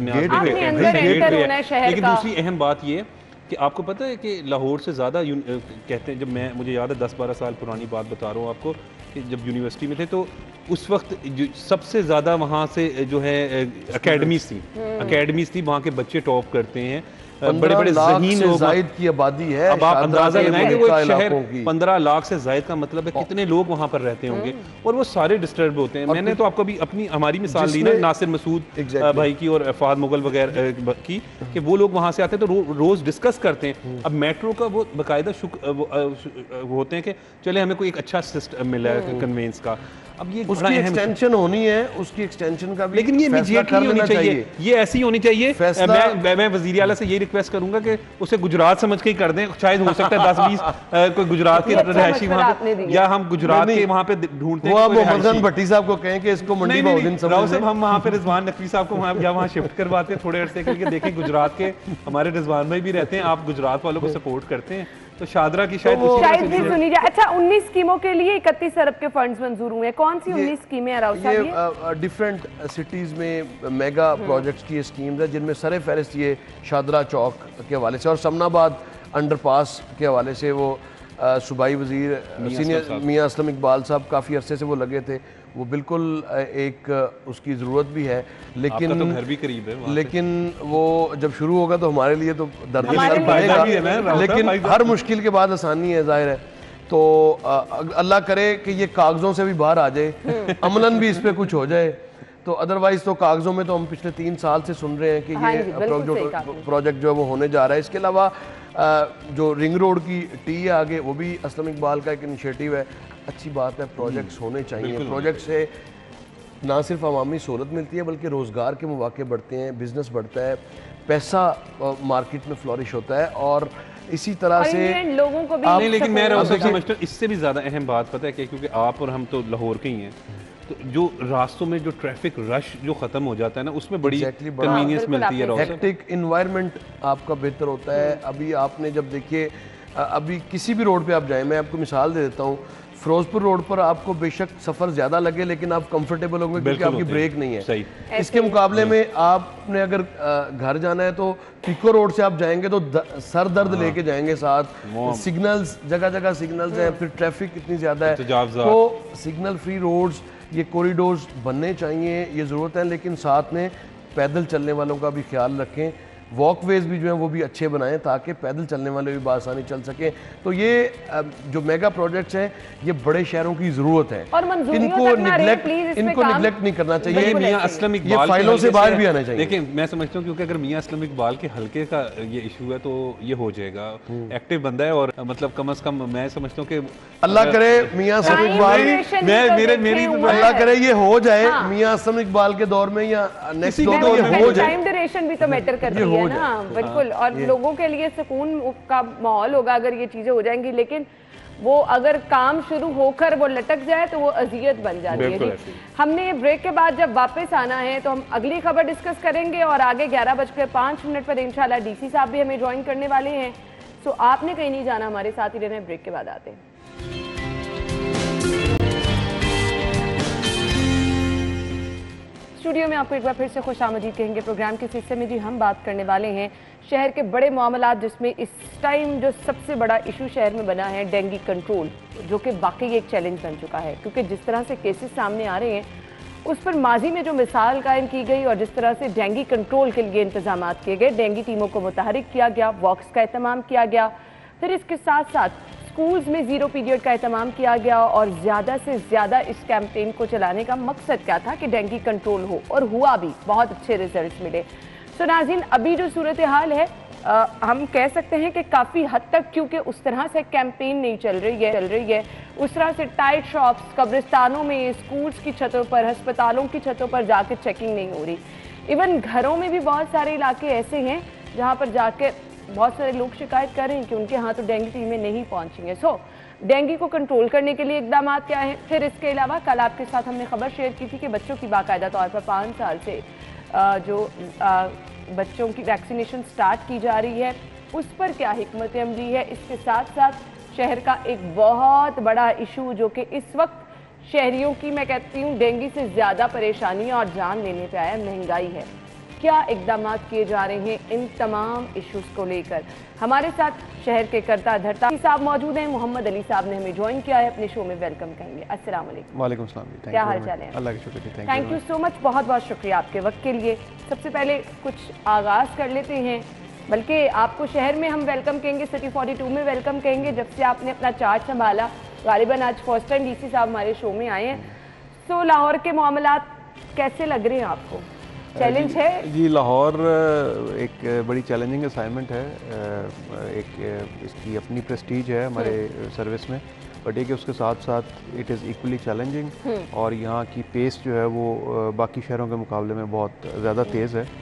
लेकिन दूसरी अहम बात ये कि आपको पता है कि लाहौर से ज़्यादा कहते हैं, जब मुझे याद है 10-12 साल पुरानी बात बता रहा हूँ आपको, कि जब यूनिवर्सिटी में थे तो उस वक्त सबसे ज़्यादा वहाँ से जो है अकेडमीज थी, वहाँ के बच्चे टॉप करते हैं, बड़े बड़े ज़हीन लोग, जायद की आबादी है। अब आप अंदाजा लगाएंगे वो एक शहर 15 लाख से जायद का मतलब है कितने लोग वहाँ पर रहते होंगे, और वो सारे डिस्टर्ब होते हैं। मैंने तो आपको अभी हमारी मिसाल दी ना नासिर मसूद भाई की और फहद मुगल वगैरह की, कि वो लोग वहाँ से आते हैं तो रोज़ डिस्कस करते हैं। अब मेट्रो का वो बाकायदा होते हैं कि चले हमें कोई एक अच्छा सिस्टम मिला है कन्वेंस का, अब ये उसकी एक्सटेंशन होनी है, उसकी एक्सटेंशन का भी, लेकिन ये इमीडिएटली होनी चाहिए, ये ऐसी होनी चाहिए। मैं वज़ीर आला से ये रिक्वेस्ट करूंगा कि उसे गुजरात समझ के ही कर दें, शायद हो सकता है 10-20 कोई गुजरात के रहायशी वहाँ पे, या हम गुजरात के वहाँ पे ढूंढते हैं, मोहम्मद भट्टी साहब को कहें कि इसको मंडी बहुदिन समझ लें। हम वहाँ पे रिजवान नकवी साहब को वहाँ शिफ्ट करवाते हैं थोड़े अरसे के लिए। देखिए गुजरात के हमारे रिजवान भाई भी रहते हैं, आप गुजरात वालों को सपोर्ट करते हैं, तो शादरा की शायद भी सुनी जाए। अच्छा, 19 स्कीमों के लिए 31 अरब के फंड्स मंजूर हुए हैं, कौन सी 19 स्कीमें हैं राउत साहब? ये डिफरेंट सिटीज़ में मेगा प्रोजेक्ट्स की स्कीम्स है, जिनमें सरे फहरिस्त ये शादरा चौक के हवाले से और समनाबाद अंडरपास के हवाले से वो सूबाई वज़ीर सीनियर मियाँ असलम इकबाल साहब काफ़ी अरसे से वो लगे थे, वो बिल्कुल एक उसकी ज़रूरत भी है, लेकिन आपका तो घर भी करीब है, लेकिन वो जब शुरू होगा तो हमारे लिए तो दर्द सर बढ़ेगा, लेकिन हर मुश्किल के बाद आसानी है, जाहिर है। तो अल्लाह करे कि ये कागज़ों से भी बाहर आ जाए, अमलन भी इस पर कुछ हो जाए, तो अदरवाइज़ तो कागज़ों में तो हम पिछले 3 साल से सुन रहे हैं कि ये प्रोजेक्ट जो है वो होने जा रहा है। इसके अलावा जो रिंग रोड की टी है आगे, वो भी असलम इकबाल का एक इनिशिएटिव है, अच्छी बात है, प्रोजेक्ट्स होने चाहिए। प्रोजेक्ट से ना सिर्फ अवामी सहूलत मिलती है बल्कि रोज़गार के मौके बढ़ते हैं, बिजनेस बढ़ता है, पैसा मार्केट में फ्लोरिश होता है, और इसी तरह से लोगों को भी नहीं, लेकिन मैं समझता हूँ इससे भी ज़्यादा अहम बात पता है क्या, क्योंकि आप और हम तो लाहौर के ही हैं, तो जो रास्तों में जो ट्रैफिक रश जो ख़त्म हो जाता है ना, उसमें बड़ी कन्वीनियंस मिलती है, हेक्टिक इन्वायरमेंट आपका बेहतर होता है। अभी आपने जब देखिए, अभी किसी भी रोड पे आप जाएं, मैं आपको मिसाल दे देता हूँ, फिरोजपुर रोड पर आपको बेशक सफ़र ज़्यादा लगे लेकिन आप कंफर्टेबल होंगे क्योंकि आपकी ब्रेक नहीं है। सही। इसके मुकाबले में आपने अगर घर जाना है तो पिको रोड से आप जाएंगे तो सर दर्द लेके जाएंगे साथ, सिग्नल्स जगह जगह सिग्नल्स हैं, फिर ट्रैफिक इतनी ज़्यादा है, तो सिग्नल फ्री रोड्स, ये कॉरिडोर्स बनने चाहिए, ये ज़रूरत है, लेकिन साथ में पैदल चलने वालों का भी ख्याल रखें, वॉकवेज भी जो हैं वो भी अच्छे बनाएं ताकि पैदल चलने वाले भी बासानी चल सकें। तो ये जो मेगा प्रोजेक्ट्स हैं ये बड़े शहरों की ज़रूरत है, इनको निगलेक्ट नहीं करना चाहिए, मियां असलम इकबाल ये फाइलों से बाहर भी आना चाहिए। लेकिन मैं समझता हूँ क्योंकि अगर मियां असलम इकबाल के हल्के का ये इशू है तो ये हो जाएगा, एक्टिव बंदा है, और मतलब कम से कम मैं समझता हूँ कि अल्लाह करे मियां असलम इकबाल, अल्लाह करे ये हो जाए मियां असलम इकबाल के दौर में या नेक्स्ट दौर में हो जाए। टाइम ड्यूरेशन भी तो मैटर करती है ना, बिल्कुल, और लोगों के लिए सुकून का माहौल होगा अगर ये चीजें हो जाएंगी, लेकिन वो अगर काम शुरू होकर वो लटक जाए तो वो अजियत बन जाती है। हमने ब्रेक के बाद जब वापस आना है तो हम अगली खबर डिस्कस करेंगे, और आगे 11:05 पर इंशाल्लाह डीसी साहब भी हमें ज्वाइन करने वाले हैं। सो आपने कहीं नहीं जाना, हमारे साथ ही रहना। ब्रेक के बाद आते हैं। स्टूडियो में आपको एक बार फिर से खुशामदीद कहेंगे। प्रोग्राम के इस हिस्से में जी हम बात करने वाले हैं शहर के बड़े मामलात, जिसमें इस टाइम जो सबसे बड़ा इशू शहर में बना है डेंगू कंट्रोल, जो कि वाकई एक चैलेंज बन चुका है। क्योंकि जिस तरह से केसेस सामने आ रहे हैं उस पर माजी में जो मिसाल कायम की गई और जिस तरह से डेंगू कंट्रोल के लिए इंतजाम किए गए, डेंगू टीमों को मुतहरिक किया गया, वॉक्स का एहतमाम किया गया, फिर इसके साथ साथ स्कूल्स में ज़ीरो पीरियड का एहतमाम किया गया और ज़्यादा से ज़्यादा इस कैंपेन को चलाने का मकसद क्या था कि डेंगू कंट्रोल हो, और हुआ भी, बहुत अच्छे रिजल्ट्स मिले। सो नाज़रीन, अभी जो सूरत हाल है हम कह सकते हैं कि काफ़ी हद तक, क्योंकि उस तरह से कैंपेन नहीं चल रही है उस तरह से टाइट शॉप्स, कब्रिस्तानों में, स्कूल्स की छतों पर, अस्पतालों की छतों पर जाकर चेकिंग नहीं हो रही। इवन घरों में भी बहुत सारे इलाके ऐसे हैं जहाँ पर जाकर बहुत सारे लोग शिकायत कर रहे हैं कि उनके यहाँ तो डेंगू टीमें नहीं पहुँची हैं। सो डेंगू को कंट्रोल करने के लिए इकदाम क्या हैं? फिर इसके अलावा कल आपके साथ हमने खबर शेयर की थी कि बच्चों की बाकायदा तौर पर 5 साल से जो बच्चों की वैक्सीनेशन स्टार्ट की जा रही है, उस पर क्या हिकमत अमली है। इसके साथ साथ शहर का एक बहुत बड़ा इशू जो कि इस वक्त शहरियों की, मैं कहती हूँ, डेंगू से ज़्यादा परेशानी और जान लेने पे आया, महंगाई है। क्या इकदाम किए जा रहे हैं इन तमाम इश्यूज़ को लेकर? हमारे साथ शहर के करता धरता साहब मौजूद हैं। मोहम्मद अली साहब ने हमें ज्वाइन किया है, अपने शो में वेलकम कहेंगे। अस्सलाम वालेकुम। वालेकुम सलाम। क्या हाल चाल है? अल्लाह का शुक्र जी। थैंक यू सो मच, बहुत बहुत शुक्रिया आपके वक्त के लिए। सबसे पहले कुछ आगाज़ कर लेते हैं, बल्कि आपको शहर में हम वेलकम कहेंगे, सिटी 42 में वेलकम कहेंगे, जब से आपने अपना चार्ज संभाला। गालिबन आज फर्स्ट टाइम डीसी साहब हमारे शो में आए हैं। सो लाहौर के मामलात कैसे लग रहे हैं आपको? चैलेंज है जी। लाहौर एक बड़ी चैलेंजिंग असाइनमेंट है। एक इसकी अपनी प्रेस्टीज है हमारे सर्विस में, बट एक उसके साथ साथ इट इज़ इक्वली चैलेंजिंग। और यहाँ की पेस जो है वो बाकी शहरों के मुकाबले में बहुत ज़्यादा तेज़ है।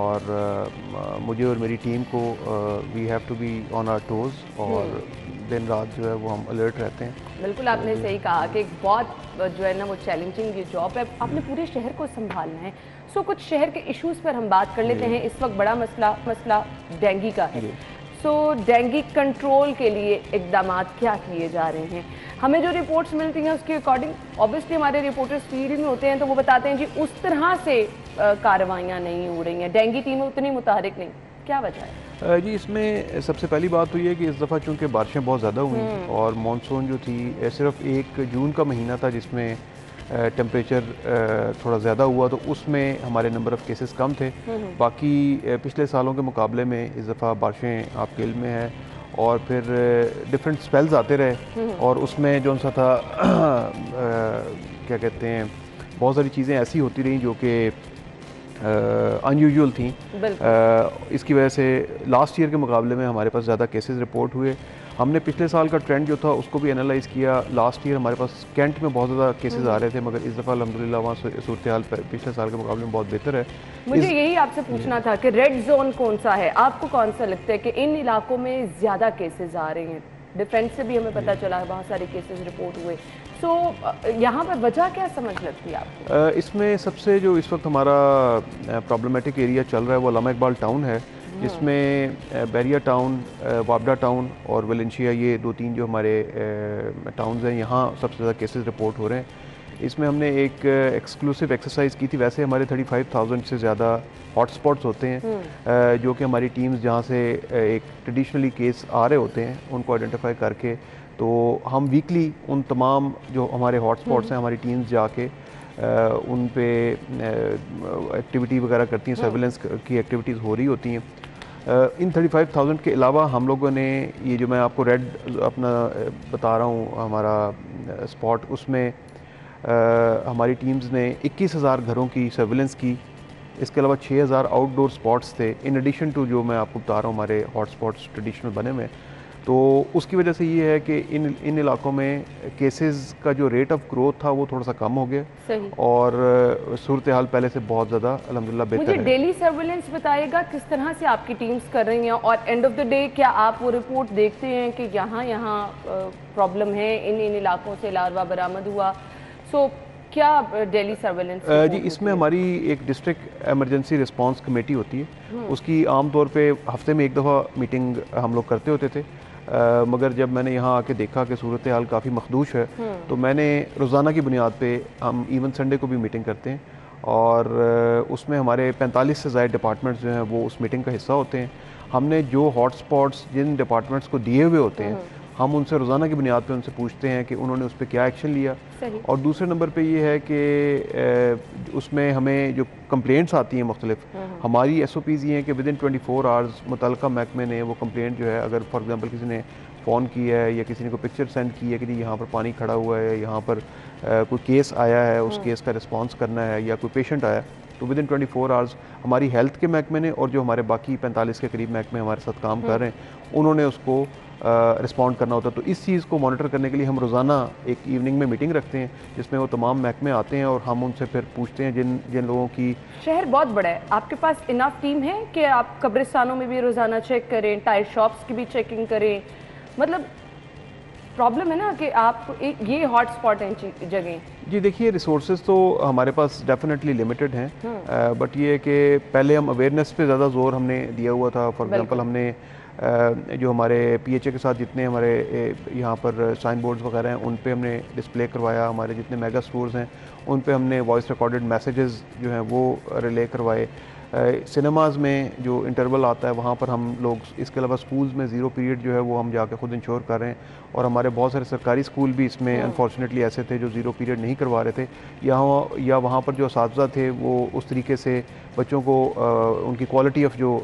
और मुझे और मेरी टीम को we have to be on our toes, और दिन रात जो है वो हम अलर्ट रहते हैं। बिल्कुल आपने सही कहा कि एक बहुत जो है ना वो चैलेंजिंग ये जॉब है, आपने पूरे शहर को संभालना है। सो कुछ शहर के इश्यूज़ पर हम बात कर लेते हैं। इस वक्त बड़ा मसला डेंगू का है। सो डेंगू कंट्रोल के लिए इकदाम क्या किए जा रहे हैं? हमें जो रिपोर्ट्स मिलती हैं उसके अकॉर्डिंग, ऑब्वियसली हमारे रिपोर्टर्स फील्ड में होते हैं तो वो बताते हैं जी उस तरह से कार्रवाइयाँ नहीं हो रही हैं, डेंगू टीमें उतनी मुतहरिक नहीं। क्या वजह है? जी, इसमें सबसे पहली बात तो ये कि इस दफ़ा चूँकि बारिशें बहुत ज़्यादा हुई और मानसून जो थी सिर्फ 1 जून का महीना था जिसमें टेम्परेचर थोड़ा ज़्यादा हुआ, तो उसमें हमारे नंबर ऑफ़ केसेस कम थे। बाकी पिछले सालों के मुकाबले में इस दफ़ा बारिशें आपके इल्म में है, और फिर डिफरेंट स्पेल्स आते रहे, और उसमें जो सा था क्या कहते हैं, बहुत सारी चीज़ें ऐसी होती रहीं जो कि अनयूजुअल थी। इसकी वजह से लास्ट ईयर के मुकाबले में हमारे पास ज़्यादा केसेस रिपोर्ट हुए। हमने पिछले साल का ट्रेंड जो था उसको भी एनालाइज़ किया। लास्ट ईयर हमारे पास कैंट में बहुत ज़्यादा केसेस आ रहे थे, मगर इस दफ़ा अल्हम्दुलिल्लाह वहाँ सूरत हाल पिछले साल के मुकाबले में बहुत बेहतर है। मुझे यही आपसे पूछना था कि रेड जोन कौन सा है? आपको कौन सा लगता है कि इन इलाकों में ज़्यादा केसेस आ रहे हैं? डिफेंस से भी हमें पता चला है बहुत सारे केसेस रिपोर्ट हुए। सो यहाँ पर वजह क्या समझ लगती है आपको? इसमें सबसे जो इस वक्त हमारा प्रॉब्लमेटिक एरिया चल रहा है वो अल्लामा इकबाल टाउन है, जिसमें बैरिया टाउन, वाबडा टाउन और वलेंशिया, ये 2-3 जो हमारे टाउन्स हैं, यहाँ सबसे ज़्यादा केसेस रिपोर्ट हो रहे हैं। इसमें हमने एक एक्सक्लूसिव एक्सरसाइज की थी। वैसे हमारे 35,000 से ज़्यादा हॉटस्पॉट्स होते हैं, जो कि हमारी टीम्स जहाँ से एक ट्रेडिशनली केस आ रहे होते हैं उनको आइडेंटिफाई करके, तो हम वीकली उन तमाम जो हमारे हॉटस्पॉट्स हैं हमारी टीम्स जाके उन पे एक्टिविटी वगैरह करती हैं, सर्विलेंस की एक्टिविटीज़ हो रही होती हैं। इन 35,000 के अलावा हम लोगों ने ये जो मैं आपको रेड अपना बता रहा हूँ हमारा स्पॉट, उसमें हमारी टीम्स ने 21,000 घरों की सर्विलेंस की। इसके अलावा 6,000 आउटडोर स्पॉट्स थे, इन एडिशन टू जो मैं आपको बता रहा हूँ हमारे हॉटस्पॉट्स ट्रेडिशनल बने हुए। तो उसकी वजह से ये है कि इन इलाकों में केसेस का जो रेट ऑफ ग्रोथ था वो थोड़ा सा कम हो गया, और सूरत हाल पहले से बहुत ज़्यादा अल्हम्दुलिल्लाह बेहतर है। मुझे डेली सर्विलेंस बताइएगा किस तरह से आपकी टीम्स कर रही हैं, और एंड ऑफ द डे क्या आप वो रिपोर्ट देखते हैं कि यहाँ प्रॉब्लम है, इन इलाकों से लार्वा बरामद हुआ? सो क्या डेली सर्वेलेंस जी, इसमें हमारी एक डिस्ट्रिक्ट इमरजेंसी रिस्पांस कमेटी होती है, उसकी आमतौर पे हफ्ते में एक दफ़ा मीटिंग हम लोग करते होते थे। मगर जब मैंने यहाँ आके देखा कि सूरत हाल काफ़ी मखदूश है, तो मैंने रोज़ाना की बुनियाद पे, हम इवन संडे को भी मीटिंग करते हैं, और उसमें हमारे 45 से ज़ायद डिपार्टमेंट्स जो हैं वो उस मीटिंग का हिस्सा होते हैं। हमने जो हॉटस्पॉट्स जिन डिपार्टमेंट्स को दिए हुए होते हैं हम उनसे रोज़ाना की बुनियाद पे उनसे पूछते हैं कि उन्होंने उस पर क्या एक्शन लिया। और दूसरे नंबर पे ये है कि उसमें हमें जो कंप्लेंट्स आती हैं मुख्तलिफ, हमारी SOPs ये हैं कि विदिन 24 आवर्स मुतल्लिका महकमे ने वो कंप्लेंट जो है, अगर फॉर एग्जांपल किसी ने फ़ोन किया है या किसी ने कोई पिक्चर सेंड की है कि जी यहाँ पर पानी खड़ा हुआ है, यहाँ पर कोई केस आया है, उस केस का रिस्पॉन्स करना है, या कोई पेशेंट आया, तो विदिन 24 आवर्स हमारी हेल्थ के महकमे ने और जो हमारे बाकी 45 के करीब महकमे हमारे साथ काम कर रहे हैं उन्होंने उसको रिस्पॉन्ड करना होता है। तो इस चीज़ को मॉनिटर करने के लिए हम रोज़ाना एक इवनिंग में मीटिंग रखते हैं जिसमें वो तमाम महकमे आते हैं और हम उनसे फिर पूछते हैं जिन लोगों की। शहर बहुत बड़ा है, आपके पास इनफ टीम है कि आप कब्रिस्तानों में भी रोज़ाना चेक करें, टायर शॉप्स की भी चेकिंग करें? मतलब प्रॉब्लम है ना कि आप एक ये हॉट स्पॉट हैं जगह। जी देखिए, रिसोर्सेज तो हमारे पास डेफिनेटली लिमिटेड हैं, बट ये है कि पहले हम अवेयरनेस पे ज़्यादा जोर हमने दिया हुआ था। फॉर एग्जांपल हमने जो हमारे PHA के साथ जितने हमारे यहाँ पर साइन बोर्ड्स वगैरह हैं उन पे हमने डिस्प्ले करवाया, हमारे जितने मेगा स्टोर्स हैं उन पे हमने वॉइस रिकॉर्डेड मैसेजेस जो हैं वो रिले करवाए। सिनेमाज़ में जो इंटरवल आता है वहाँ पर हम लोग, इसके अलावा स्कूल्स में ज़ीरो पीरियड जो है वो हम जाके खुद इंश्योर कर रहे हैं। और हमारे बहुत सारे सरकारी स्कूल भी इसमें अनफॉर्चुनेटली ऐसे थे जो ज़ीरो पीरियड नहीं करवा रहे थे, या वहाँ पर जो असातिज़ा थे वो उस तरीके से बच्चों को उनकी क्वालिटी ऑफ जो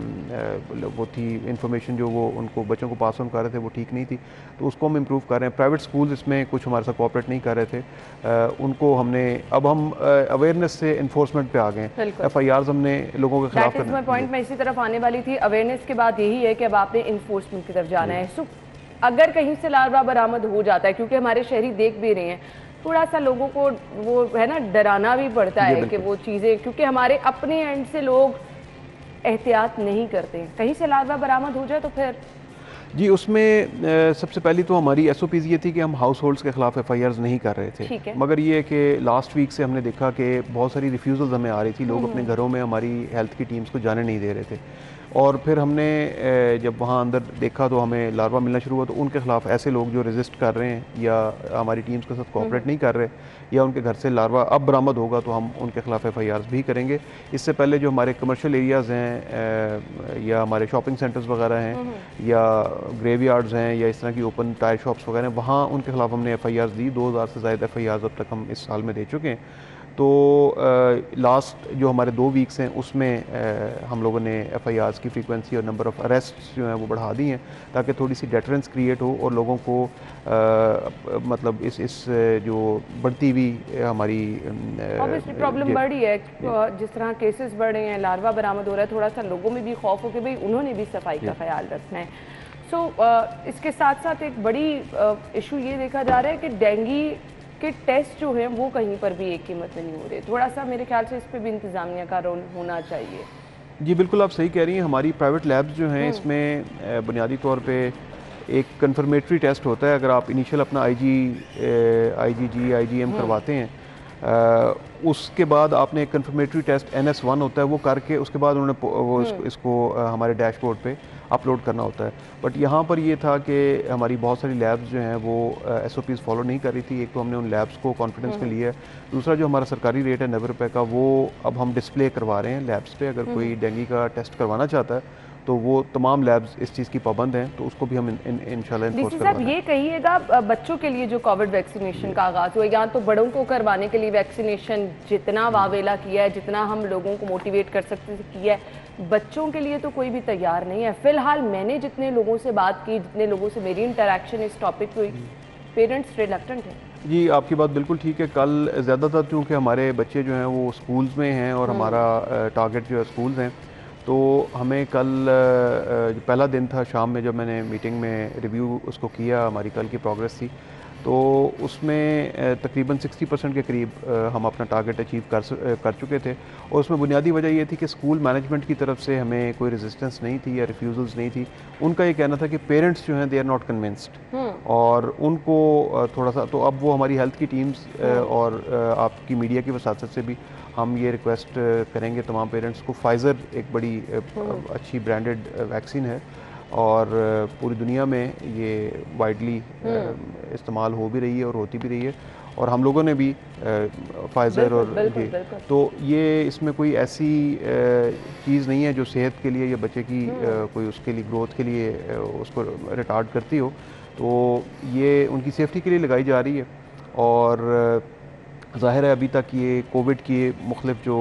वो थी इंफॉर्मेशन जो वो उनको बच्चों को पास ऑन कर रहे थे वो ठीक नहीं थी, तो उसको हम इम्प्रूव कर रहे हैं। प्राइवेट स्कूल्स इसमें कुछ हमारे साथ कोऑपरेट नहीं कर रहे थे, उनको हमने, अब हम अवेयरनेस से इन्फोर्समेंट पे आ गए हैं। FIRs हमने लोगों के खिलाफ करना। पॉइंट मैं इसी तरफ आने वाली थी। अवेयरनेस के बाद यही है कि अब आपने इन्फोर्समेंट की तरफ जाना है। सो अगर कहीं से लार्वा बरामद हो जाता है, क्योंकि हमारे शहरी देख भी रहे हैं, थोड़ा सा लोगों को वो है ना डराना भी पड़ता है कि वो चीज़ें, क्योंकि हमारे अपने एंड से लोग एहतियात नहीं करते। कहीं से लार्वा बरामद हो जाए तो फिर जी उसमें सबसे पहली तो हमारी SOPs ये थी कि हम हाउस होल्ड्स के खिलाफ FIRs नहीं कर रहे थे, मगर ये कि लास्ट वीक से हमने देखा कि बहुत सारी रिफ्यूज़ल्स हमें आ रही थी, लोग अपने घरों में हमारी हेल्थ की टीम्स को जाने नहीं दे रहे थे। और फिर हमने जब वहाँ अंदर देखा तो हमें लार्वा मिलना शुरू हुआ, तो उनके खिलाफ ऐसे लोग जो रेजिस्ट कर रहे हैं या हमारी टीम्स के साथ कोऑपरेट नहीं कर रहे या उनके घर से लार्वा अब बरामद होगा तो हम उनके खिलाफ FIRs भी करेंगे। इससे पहले जो हमारे कमर्शियल एरियाज़ हैं या हमारे शॉपिंग सेंटर्स वगैरह हैं या ग्रेवयार्ड्स हैं या इस तरह की ओपन टायर शॉप्स वगैरह, वहाँ उनके खिलाफ हमने FIRs दी। 2000 से ज़्यादा FIRs अब तक हम इस साल में दे चुके हैं। तो लास्ट जो हमारे 2 वीक्स हैं उसमें हम लोगों ने FIRs की फ्रीक्वेंसी और नंबर ऑफ़ अरेस्ट्स जो हैं वो बढ़ा दी हैं, ताकि थोड़ी सी डेटरेंस क्रिएट हो और लोगों को मतलब इस जो बढ़ती हुई हमारी प्रॉब्लम बढ़ी है, जिस तरह केसेस बढ़ रहे हैं, लार्वा बरामद हो रहा है, थोड़ा सा लोगों में भी खौफ हो कि भाई उन्होंने भी सफाई का ख्याल रखना है। सो इसके साथ साथ एक बड़ी इशू ये देखा जा रहा है कि डेंगू के टेस्ट जो हैं वो कहीं पर भी एक कीमत में नहीं हो रहे। थोड़ा सा मेरे ख्याल से इस पे भी इंतज़ामिया का रोल होना चाहिए। जी बिल्कुल, आप सही कह रही हैं। हमारी प्राइवेट लैब्स जो हैं इसमें बुनियादी तौर पे एक कन्फर्मेटरी टेस्ट होता है। अगर आप इनिशियल अपना IgG IgM करवाते हैं, उसके बाद आपने एक कन्फर्मेटरी टेस्ट NS1 होता है, वो करके उसके बाद उन्होंने इसको हमारे डैशबोर्ड पे अपलोड करना होता है। बट यहाँ पर ये था कि हमारी बहुत सारी लैब्स जो हैं वो SOPs फॉलो नहीं कर रही थी। एक तो हमने उन लैब्स को कॉन्फिडेंस में लिया है, दूसरा जो हमारा सरकारी रेट है 90 रुपये का, वो अब हम डिस्प्ले करवा रहे हैं लैब्स पे। अगर कोई डेंगू का टेस्ट करवाना चाहता है तो वो तमाम लैब्स इस चीज़ की पाबंद हैं, तो उसको भी हम इंशाल्लाह इन्फोर्स करवाएंगे। साहब ये कहिएगा, बच्चों के लिए जो कोविड वैक्सीनेशन का आगाज़ हुआ, या तो बड़ों को करवाने के लिए वैक्सीनेशन जितना वावेला किया है, जितना हम लोगों को मोटिवेट कर सकते थे किया है, बच्चों के लिए तो कोई भी तैयार नहीं है। फ़िलहाल मैंने जितने लोगों से बात की, जितने लोगों से मेरी इंटरेक्शन इस टॉपिक पे हुई, पेरेंट्स रिलक्टेंट हैं। जी आपकी बात बिल्कुल ठीक है। कल ज़्यादातर क्योंकि हमारे बच्चे जो हैं वो स्कूल्स में हैं और हमारा टारगेट जो है स्कूल्स हैं, तो हमें कल पहला दिन था, शाम में जब मैंने मीटिंग में रिव्यू उसको किया, हमारी कल की प्रोग्रेस थी, तो उसमें तकरीबन 60% के करीब हम अपना टारगेट अचीव कर चुके थे। और उसमें बुनियादी वजह ये थी कि स्कूल मैनेजमेंट की तरफ से हमें कोई रेजिस्टेंस नहीं थी या रिफ्यूज़ल्स नहीं थी। उनका ये कहना था कि पेरेंट्स जो हैं दे आर नॉट कन्विंस्ड, और उनको थोड़ा सा, तो अब वो हमारी हेल्थ की टीम्स और आपकी मीडिया की वसातत से भी हम ये रिक्वेस्ट करेंगे तमाम पेरेंट्स को। फाइज़र एक बड़ी अच्छी ब्रांडेड वैक्सीन है, और पूरी दुनिया में ये वाइडली इस्तेमाल हो भी रही है और होती भी रही है, और हम लोगों ने भी फाइज़र और तो ये इसमें कोई ऐसी चीज़ नहीं है जो सेहत के लिए या बच्चे की कोई उसके लिए ग्रोथ के लिए उसको रिटार्ड करती हो, तो ये उनकी सेफ्टी के लिए लगाई जा रही है। और ज़ाहिर है अभी तक ये कोविड की मुख्तलिफ जो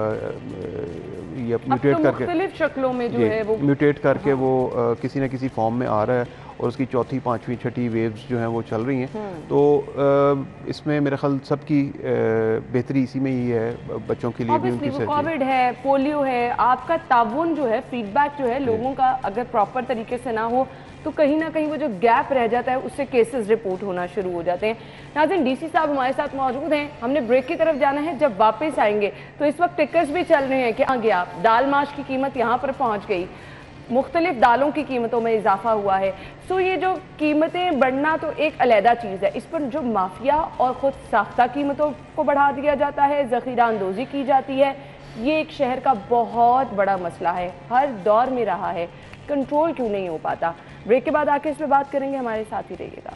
ये म्यूटेट करके मुख्तलिफ शक्लों में जो है वो म्यूटेट करके वो किसी न किसी फॉर्म में आ रहा है, और उसकी चौथी, पाँचवीं, छठी वेव्स जो हैं वो चल रही हैं। तो इसमें मेरे ख्याल सबकी बेहतरी इसी में ही है, बच्चों के लिए भी उनकी सेफ्टी। कोविड है, पोलियो है, आपका ताउन जो है, फीडबैक जो है लोगों का अगर प्रॉपर तरीके से ना हो तो कहीं ना कहीं वो जो गैप रह जाता है उससे केसेस रिपोर्ट होना शुरू हो जाते हैं। नाज़रीन, डीसी साहब हमारे साथ मौजूद हैं, हमने ब्रेक की तरफ जाना है। जब वापस आएंगे तो इस वक्त टिकर्स भी चल रहे हैं कि आगे आप दाल माश की कीमत यहाँ पर पहुँच गई, मुख्तलिफ दालों की कीमतों में इजाफा हुआ है। सो ये जो कीमतें बढ़ना तो एक अलहदा चीज़ है, इस पर जो माफिया और ख़ुद साख्ता कीमतों को बढ़ा दिया जाता है, ज़ख़ीरा अंदोज़ी की जाती है, ये एक शहर का बहुत बड़ा मसला है, हर दौर में रहा है, कंट्रोल क्यों नहीं हो पाता। ब्रेक के बाद आके इस पर बात करेंगे, हमारे साथ ही रहिएगा।